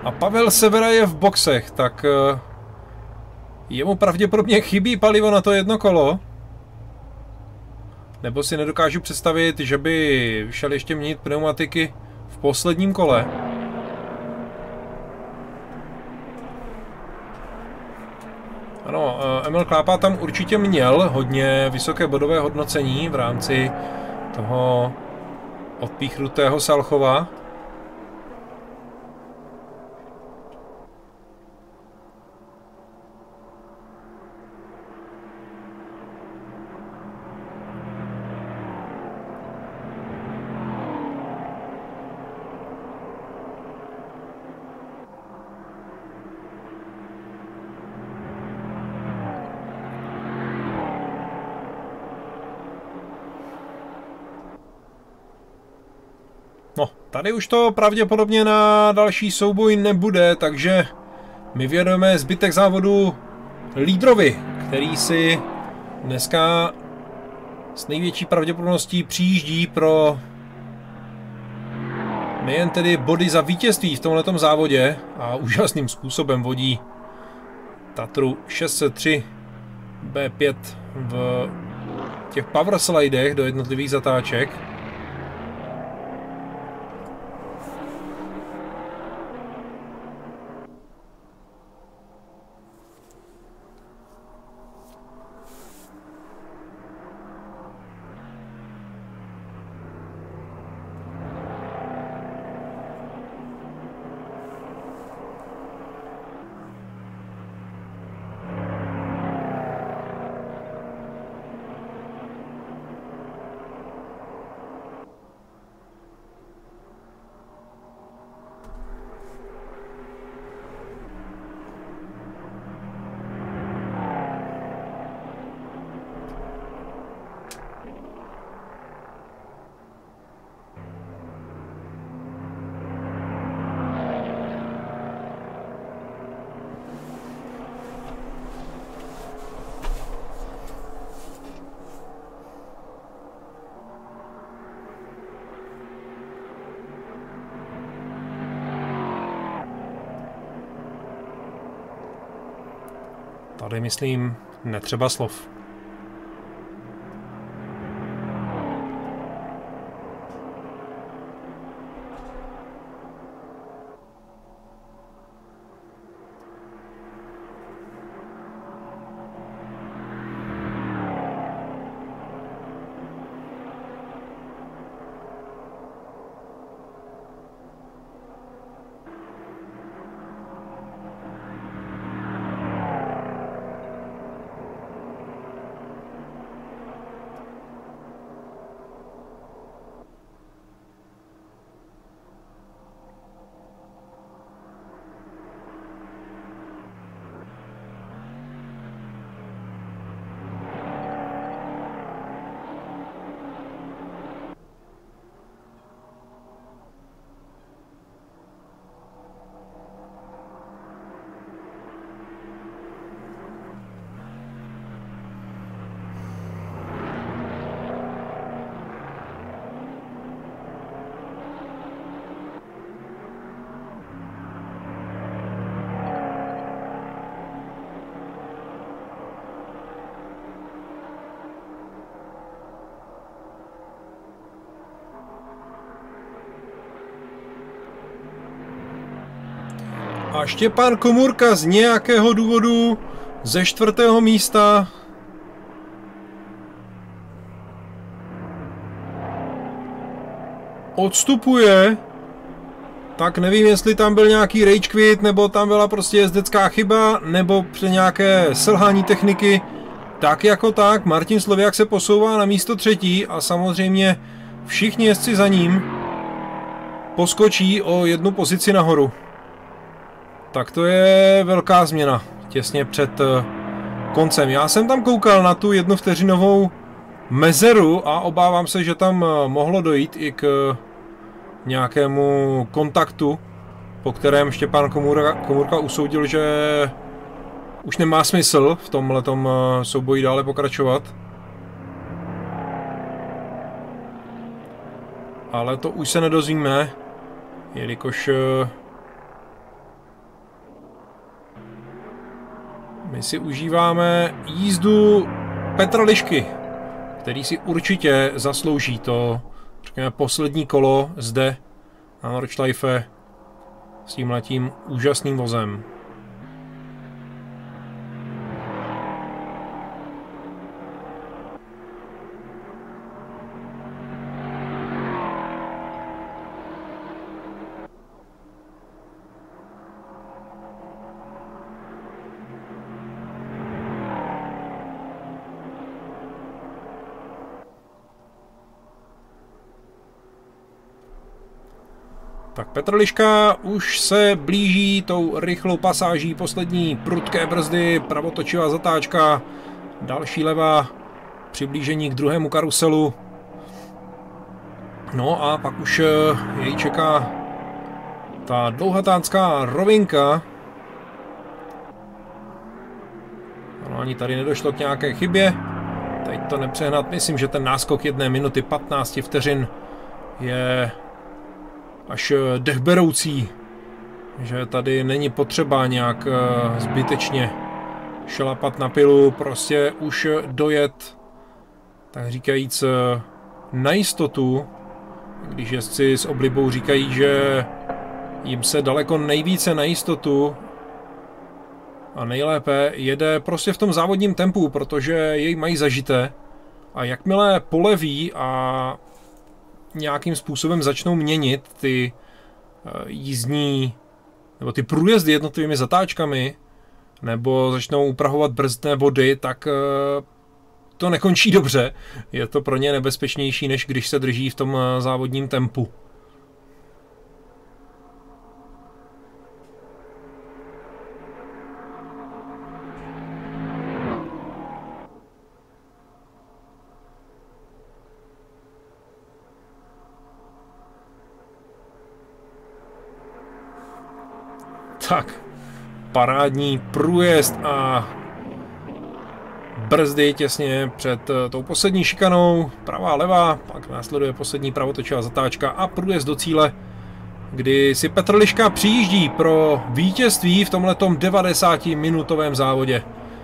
A Pavel Severa je v boxech, tak jemu pravděpodobně chybí palivo na to jedno kolo. Nebo si nedokážu představit, že by šel ještě měnit pneumatiky v posledním kole. Ano, Emil Klápa tam určitě měl hodně vysoké bodové hodnocení v rámci toho odpíchnutého Salchova. No, tady už to pravděpodobně na další souboj nebude, takže my věnujeme zbytek závodu lídrovi, který si dneska s největší pravděpodobností přijíždí pro nejen tedy body za vítězství v tomhletom závodě a úžasným způsobem vodí Tatru šest set tři bé pět v těch power slidech do jednotlivých zatáček. Tady myslím netřeba slov. A Štěpán Komůrka z nějakého důvodu ze čtvrtého místa odstupuje. Tak nevím, jestli tam byl nějaký rage quit, nebo tam byla prostě jezdecká chyba, nebo při nějaké selhání techniky. Tak jako tak, Martin Sloviák se posouvá na místo třetí a samozřejmě všichni jezdci za ním poskočí o jednu pozici nahoru. Tak to je velká změna těsně před koncem. Já jsem tam koukal na tu jednu vteřinovou mezeru a obávám se, že tam mohlo dojít i k nějakému kontaktu, po kterém Štěpán Komůrka, Komůrka usoudil, že už nemá smysl v tomhletom souboji dále pokračovat. Ale to už se nedozvíme, jelikož My si užíváme jízdu Petra Lišky, který si určitě zaslouží to, řekněme, poslední kolo zde na Nordschleife s tímhletím úžasným vozem. Tak Petr Liška už se blíží tou rychlou pasáží poslední prudké brzdy, pravotočivá zatáčka, další levá, přiblížení k druhému karuselu. No a pak už jej čeká ta dlouhatánská rovinka. No, ani tady nedošlo k nějaké chybě. Teď to nepřehnat, myslím, že ten náskok jedné minuty patnáct vteřin je až dechberoucí, že tady není potřeba nějak zbytečně šlapat na pilu, prostě už dojet, tak říkajíc, na jistotu, když jezdci s oblibou říkají, že jim se daleko nejvíce na jistotu a nejlépe jede prostě v tom závodním tempu, protože jej mají zažité a jakmile poleví a nějakým způsobem začnou měnit ty jízdní nebo ty průjezdy jednotlivými zatáčkami nebo začnou uprahovat brzdné body, tak to nekončí dobře. Je to pro ně nebezpečnější, než když se drží v tom závodním tempu. Tak, parádní průjezd a brzdy těsně před tou poslední šikanou, pravá, levá, pak následuje poslední pravotočivá zatáčka a průjezd do cíle, kdy si Petr Liška přijíždí pro vítězství v tomhletom devadesátiminutovém závodě.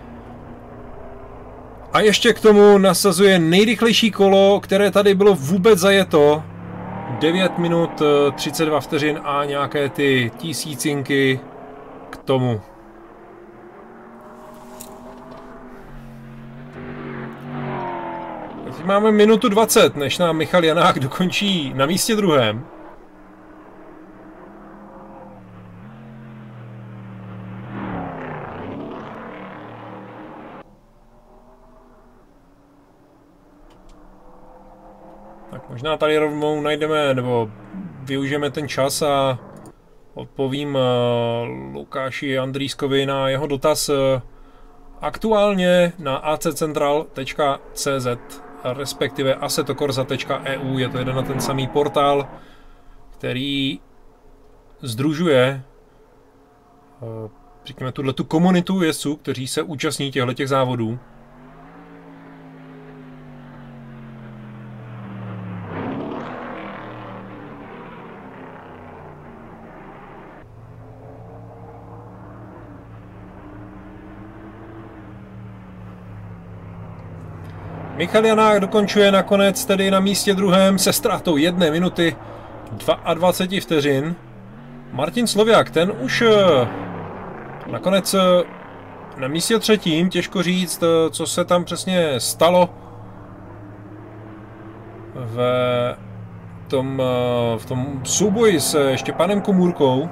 A ještě k tomu nasazuje nejrychlejší kolo, které tady bylo vůbec zajeto, devět minut třicet dva vteřin a nějaké ty tisícinky k tomu. Teď máme minutu dvacet, než nám Michal Janák dokončí na místě druhém. Tak možná tady rovnou najdeme, nebo využijeme ten čas a odpovím Lukáši Andrýskovi na jeho dotaz. Aktuálně na a c central tečka c z respektive assetto corsa tečka e u je to jeden na ten samý portál, který sdružuje řekněme tuhletu komunitu jezdců, kteří se účastní těchto závodů. Michal Janák dokončuje nakonec tedy na místě druhém se ztrátou jedné minuty dvacet dva vteřin. Martin Sloviak, ten už nakonec na místě třetím, těžko říct, co se tam přesně stalo v tom, v tom souboji s Štěpánem Komůrkou,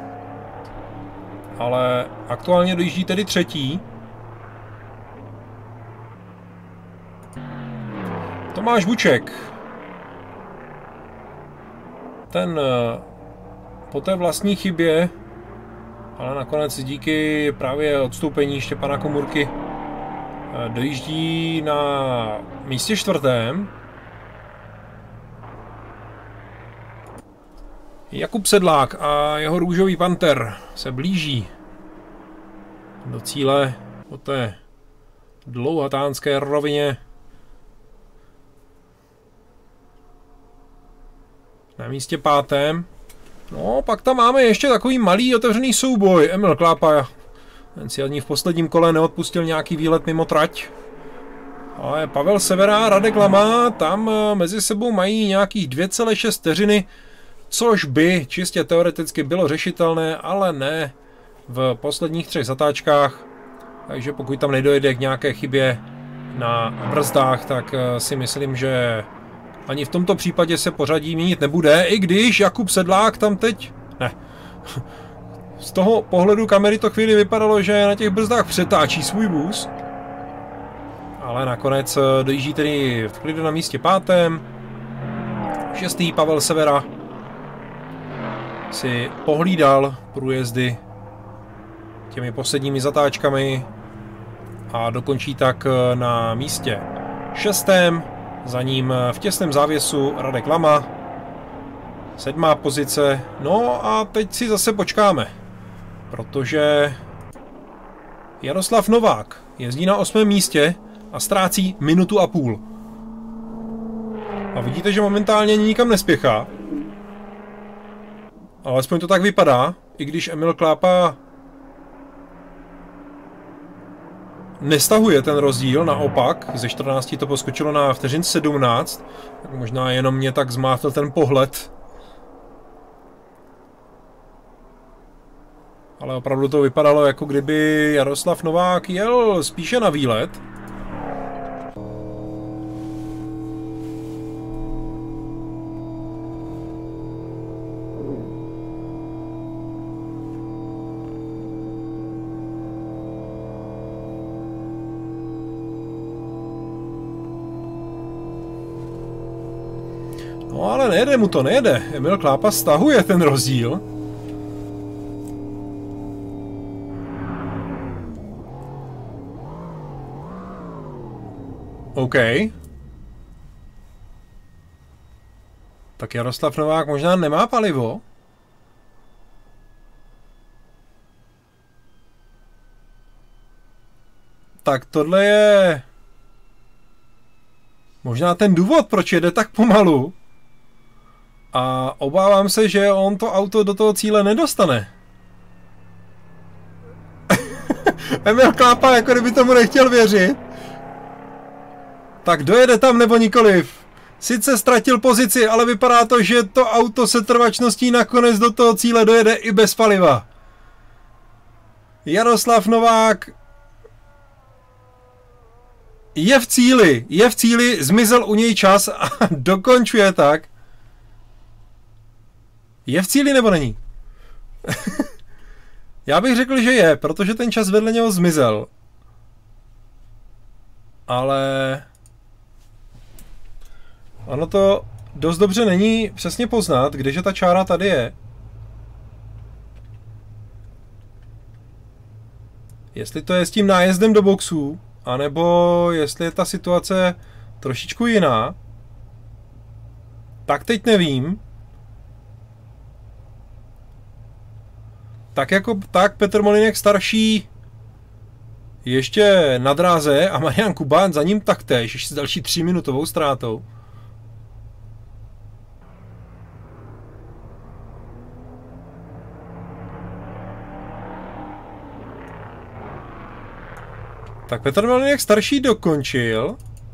ale aktuálně dojíždí tedy třetí. Tomáš Buček, ten po té vlastní chybě, ale nakonec díky právě odstoupení Štěpána Komůrky dojíždí na místě čtvrtém. Jakub Sedlák a jeho růžový panter se blíží do cíle po té dlouhatánské rovině. Na místě pátém. No, pak tam máme ještě takový malý otevřený souboj. Emil Klápa Ten si ani v posledním kole neodpustil nějaký výlet mimo trať. Ale Pavel Severa, Radek Lama, tam mezi sebou mají nějakých dvě celé šest vteřiny, což by čistě teoreticky bylo řešitelné, ale ne v posledních třech zatáčkách. Takže pokud tam nedojde k nějaké chybě na brzdách, tak si myslím, že ani v tomto případě se pořadí měnit nebude, i když Jakub Sedlák tam teď... Ne. Z toho pohledu kamery to chvíli vypadalo, že na těch brzdách přetáčí svůj vůz. Ale nakonec dojíždí tedy v klidu na místě pátém. Šestý Pavel Severa si pohlídal průjezdy těmi posledními zatáčkami a dokončí tak na místě šestém. Za ním v těsném závěsu Radek Lama. Sedmá pozice. No a teď si zase počkáme. Protože Jaroslav Novák jezdí na osmém místě a ztrácí minutu a půl. A vidíte, že momentálně nikam nespěchá. Alespoň to tak vypadá, i když Emil Klápa nestahuje ten rozdíl, naopak, ze čtrnácti to poskočilo na vteřin sedmnáct, tak možná jenom mě tak zmátl ten pohled. Ale opravdu to vypadalo, jako kdyby Jaroslav Novák jel spíše na výlet. No ale nejede mu to, nejede. Emil Klápa stahuje ten rozdíl. OK. Tak Jaroslav Novák možná nemá palivo. Tak tohle je možná ten důvod, proč jede tak pomalu. A obávám se, že on to auto do toho cíle nedostane. Emil Klápa, jako kdyby tomu nechtěl věřit. Tak dojede tam nebo nikoliv. Sice ztratil pozici, ale vypadá to, že to auto se trvačností nakonec do toho cíle dojede i bez paliva. Jaroslav Novák je v cíli, je v cíli, zmizel u něj čas a dokončuje tak. Je v cíli nebo není? Já bych řekl, že je, protože ten čas vedle něho zmizel. Ale ono to dost dobře není přesně poznat, kdeže ta čára tady je. Jestli to je s tím nájezdem do boxů, anebo jestli je ta situace trošičku jiná, tak teď nevím. Tak jako tak Petr Molinek starší ještě na dráze a Marian Kubán za ním taktéž, ještě s další tříminutovou ztrátou. Tak Petr Molinek starší dokončil.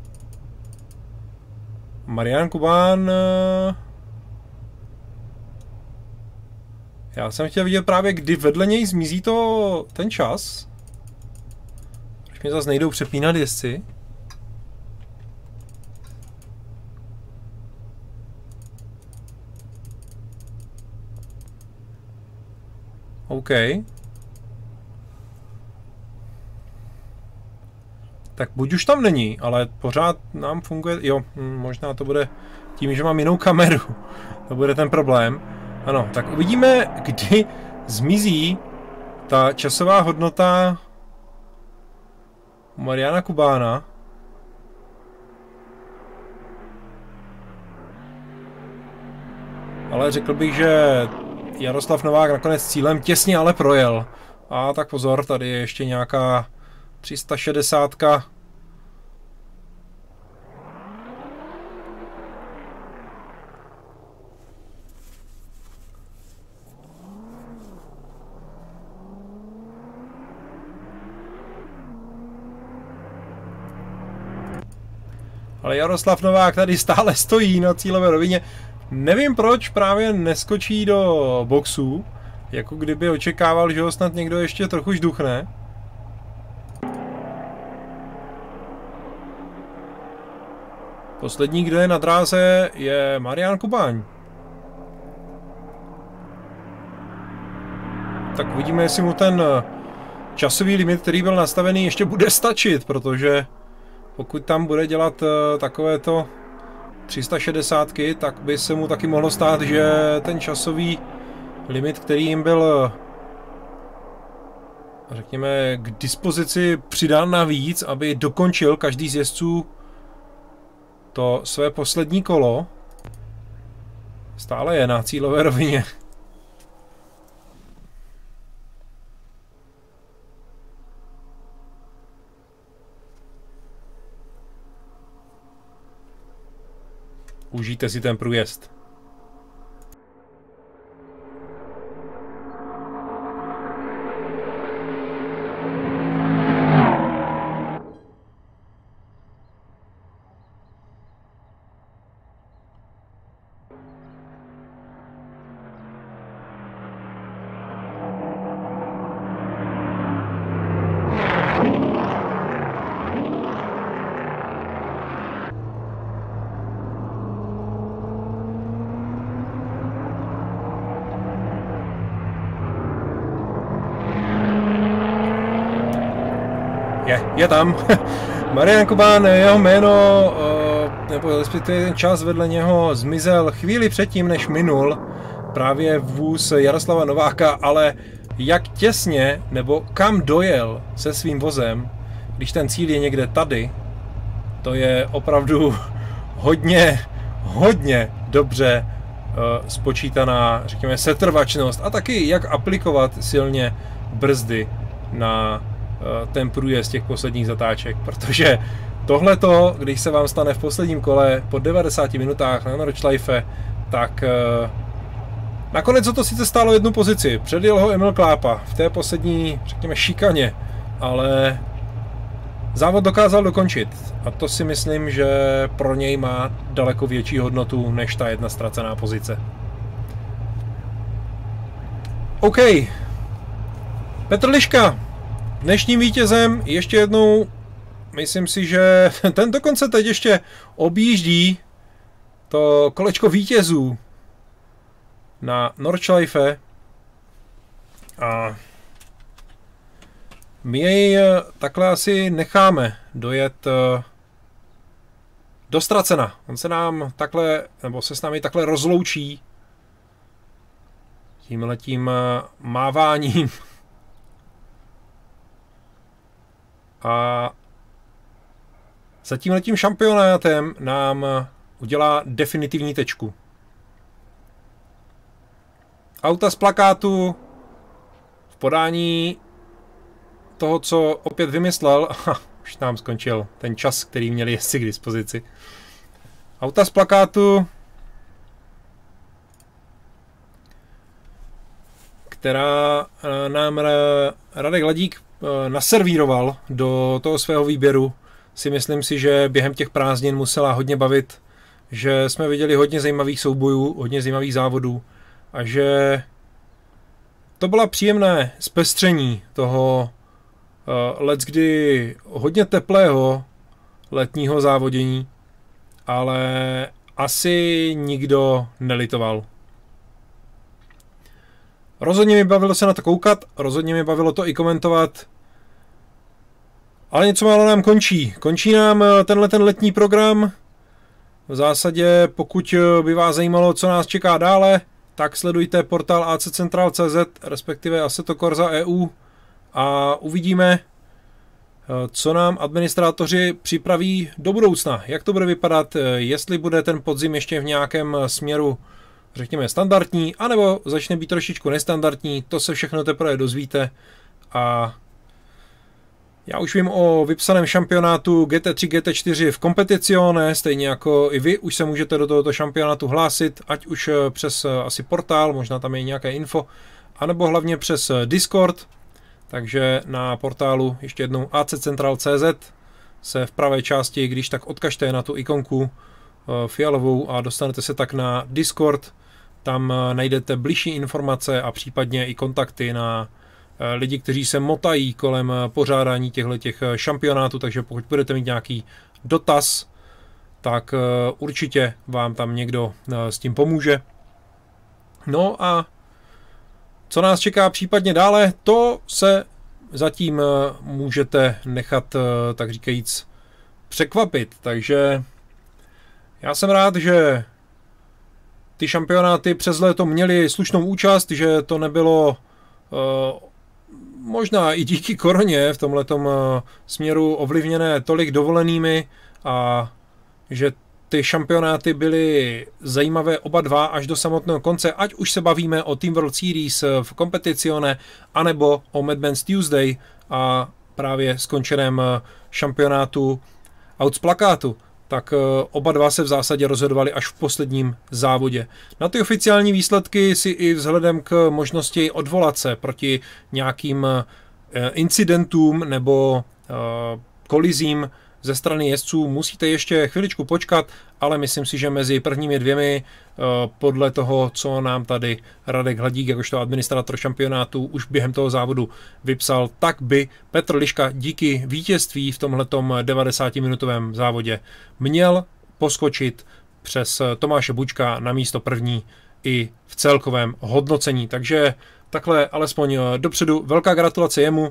Marian Kubán... Já jsem chtěl vidět právě, kdy vedle něj zmizí to ten čas. Až mě zase nejdou přepínat jezdci. OK. Tak buď už tam není, ale pořád nám funguje... Jo, možná to bude tím, že mám jinou kameru. To bude ten problém. Ano, tak uvidíme, kdy zmizí ta časová hodnota Mariana Kubána. Ale řekl bych, že Jaroslav Novák nakonec cílem těsně ale projel. A tak pozor, tady je ještě nějaká tři sta šedesát. ale Jaroslav Novák tady stále stojí na cílové rovině. Nevím, proč právě neskočí do boxu, jako kdyby očekával, že ho snad někdo ještě trochu žduchne. Poslední, kdo je na dráze, je Marián Kubáň. Tak uvidíme, jestli mu ten časový limit, který byl nastavený, ještě bude stačit, protože pokud tam bude dělat takovéto tři sta šedesát, tak by se mu taky mohlo stát, že ten časový limit, který jim byl, řekněme, k dispozici přidán navíc, aby dokončil každý z jezdců to své poslední kolo, stále je na cílové rovině. Užijte si ten průjezd. Je, je tam. Marián Kubán, jeho jméno, nebo respektive ten čas vedle něho zmizel chvíli předtím, než minul právě vůz Jaroslava Nováka, ale jak těsně, nebo kam dojel se svým vozem, když ten cíl je někde tady, to je opravdu hodně, hodně dobře spočítaná, řekněme, setrvačnost a taky jak aplikovat silně brzdy na ten průjezd těch posledních zatáček, protože tohleto, když se vám stane v posledním kole po devadesáti minutách na Nordschleife, tak nakonec to sice stálo jednu pozici, předjel ho Emil Klápa v té poslední, řekněme, šikaně, ale závod dokázal dokončit a to si myslím, že pro něj má daleko větší hodnotu než ta jedna ztracená pozice. OK, Petr Liška dnešním vítězem, ještě jednou, myslím si, že ten dokonce teď ještě objíždí to kolečko vítězů na Nordschleife a my jej takhle asi necháme dojet do Stracena. On se nám takhle, nebo se s námi takhle rozloučí tímhletím máváním. A za tímhletím šampionátem nám udělá definitivní tečku. Auta z plakátu v podání toho, co opět vymyslel, už nám skončil ten čas, který měli jezdci k dispozici. Auta z plakátu, která nám Radek Ladík naservíroval do toho svého výběru, si myslím si, že během těch prázdnin musela hodně bavit, že jsme viděli hodně zajímavých soubojů, hodně zajímavých závodů a že to byla příjemné zpestření toho uh, leckdy hodně teplého letního závodění, ale asi nikdo nelitoval. Rozhodně mi bavilo se na to koukat, rozhodně mi bavilo to i komentovat, ale něco málo nám končí. Končí nám tenhle ten letní program. V zásadě, pokud by vás zajímalo, co nás čeká dále, tak sledujte portál a c central tečka c z, respektive Assetto Corsa E U a uvidíme, co nám administrátoři připraví do budoucna. Jak to bude vypadat, jestli bude ten podzim ještě v nějakém směru, řekněme, standardní, anebo začne být trošičku nestandardní, to se všechno teprve dozvíte. A já už vím o vypsaném šampionátu G T tři G T čtyři v Competizione, stejně jako i vy už se můžete do tohoto šampionátu hlásit, ať už přes asi portál, možná tam je nějaké info, anebo hlavně přes Discord. Takže na portálu ještě jednou a c central tečka c z se v pravé části, když tak odkažte na tu ikonku fialovou a dostanete se tak na Discord. Tam najdete bližší informace a případně i kontakty na lidi, kteří se motají kolem pořádání těchto šampionátů, takže pokud budete mít nějaký dotaz, tak určitě vám tam někdo s tím pomůže. No a co nás čeká případně dále, to se zatím můžete nechat, tak říkajíc, překvapit. Takže já jsem rád, že ty šampionáty přes léto měly slušnou účast, že to nebylo uh, možná i díky koroně v tomhletom uh, směru ovlivněné tolik dovolenými a že ty šampionáty byly zajímavé oba dva až do samotného konce, ať už se bavíme o Team World Series v Competizione, anebo o Mad Men's Tuesday a právě skončeném šampionátu Out z plakátu, tak oba dva se v zásadě rozhodovali až v posledním závodě. Na ty oficiální výsledky si i vzhledem k možnosti odvolat se proti nějakým incidentům nebo kolizím ze strany jezdců musíte ještě chviličku počkat, ale myslím si, že mezi prvními dvěmi, podle toho, co nám tady Radek Hladík, jakožto administrátor šampionátu, už během toho závodu vypsal, tak by Petr Liška díky vítězství v tomhletom devadesátiminutovém závodě měl poskočit přes Tomáše Bučka na místo první i v celkovém hodnocení. Takže takhle alespoň dopředu velká gratulace jemu.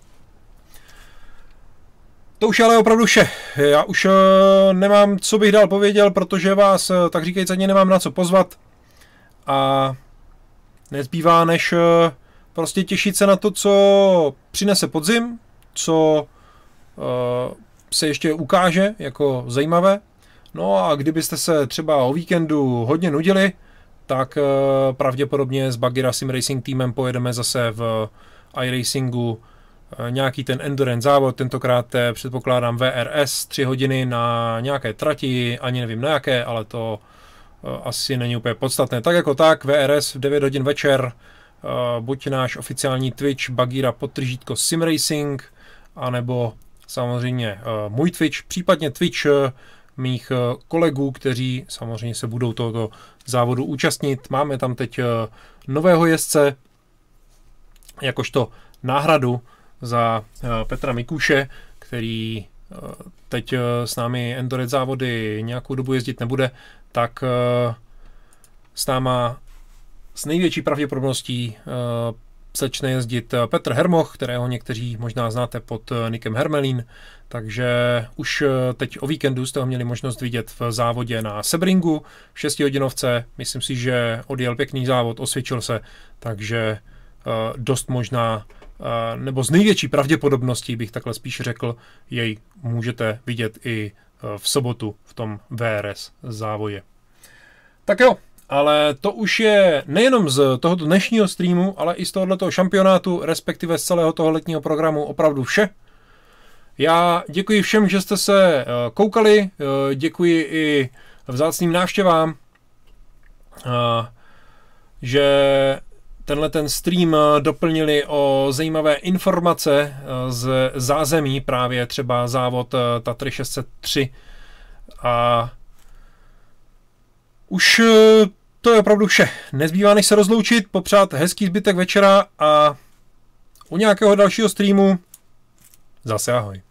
To už je ale opravdu vše. Já už uh, nemám, co bych dál pověděl, protože vás, uh, tak říkajíc, ani nemám na co pozvat. A nezbývá, než uh, prostě těšit se na to, co přinese podzim, co uh, se ještě ukáže jako zajímavé. No a kdybyste se třeba o víkendu hodně nudili, tak uh, pravděpodobně s Bagheera Sim Racing týmem pojedeme zase v iRacingu nějaký ten endurance závod, tentokrát předpokládám V R S, tři hodiny na nějaké trati, ani nevím na jaké, ale to asi není úplně podstatné. Tak jako tak, V R S v devět hodin večer, buď náš oficiální Twitch Bagheera podtržítko Sim Racing, anebo samozřejmě můj Twitch, případně Twitch mých kolegů, kteří samozřejmě se budou tohoto závodu účastnit. Máme tam teď nového jezdce, jakožto náhradu za Petra Mikuše, který teď s námi endurance závody nějakou dobu jezdit nebude, tak s náma s největší pravděpodobností začne jezdit Petr Hermoch, kterého někteří možná znáte pod nikem Hermelín, takže už teď o víkendu jste ho měli možnost vidět v závodě na Sebringu v šestihodinovce. Myslím si, že odjel pěkný závod, osvědčil se, takže dost možná nebo z největší pravděpodobností, bych takhle spíš řekl, jej můžete vidět i v sobotu v tom V R S závodě. Tak jo, ale to už je nejenom z tohoto dnešního streamu, ale i z tohoto šampionátu, respektive z celého toho letního programu opravdu vše. Já děkuji všem, že jste se koukali, děkuji i vzácným návštěvám, že tenhle ten stream doplnili o zajímavé informace z zázemí, právě třeba závod Tatry šest set tři. A už to je opravdu vše. Nezbývá než se rozloučit, popřát hezký zbytek večera a u nějakého dalšího streamu zase ahoj.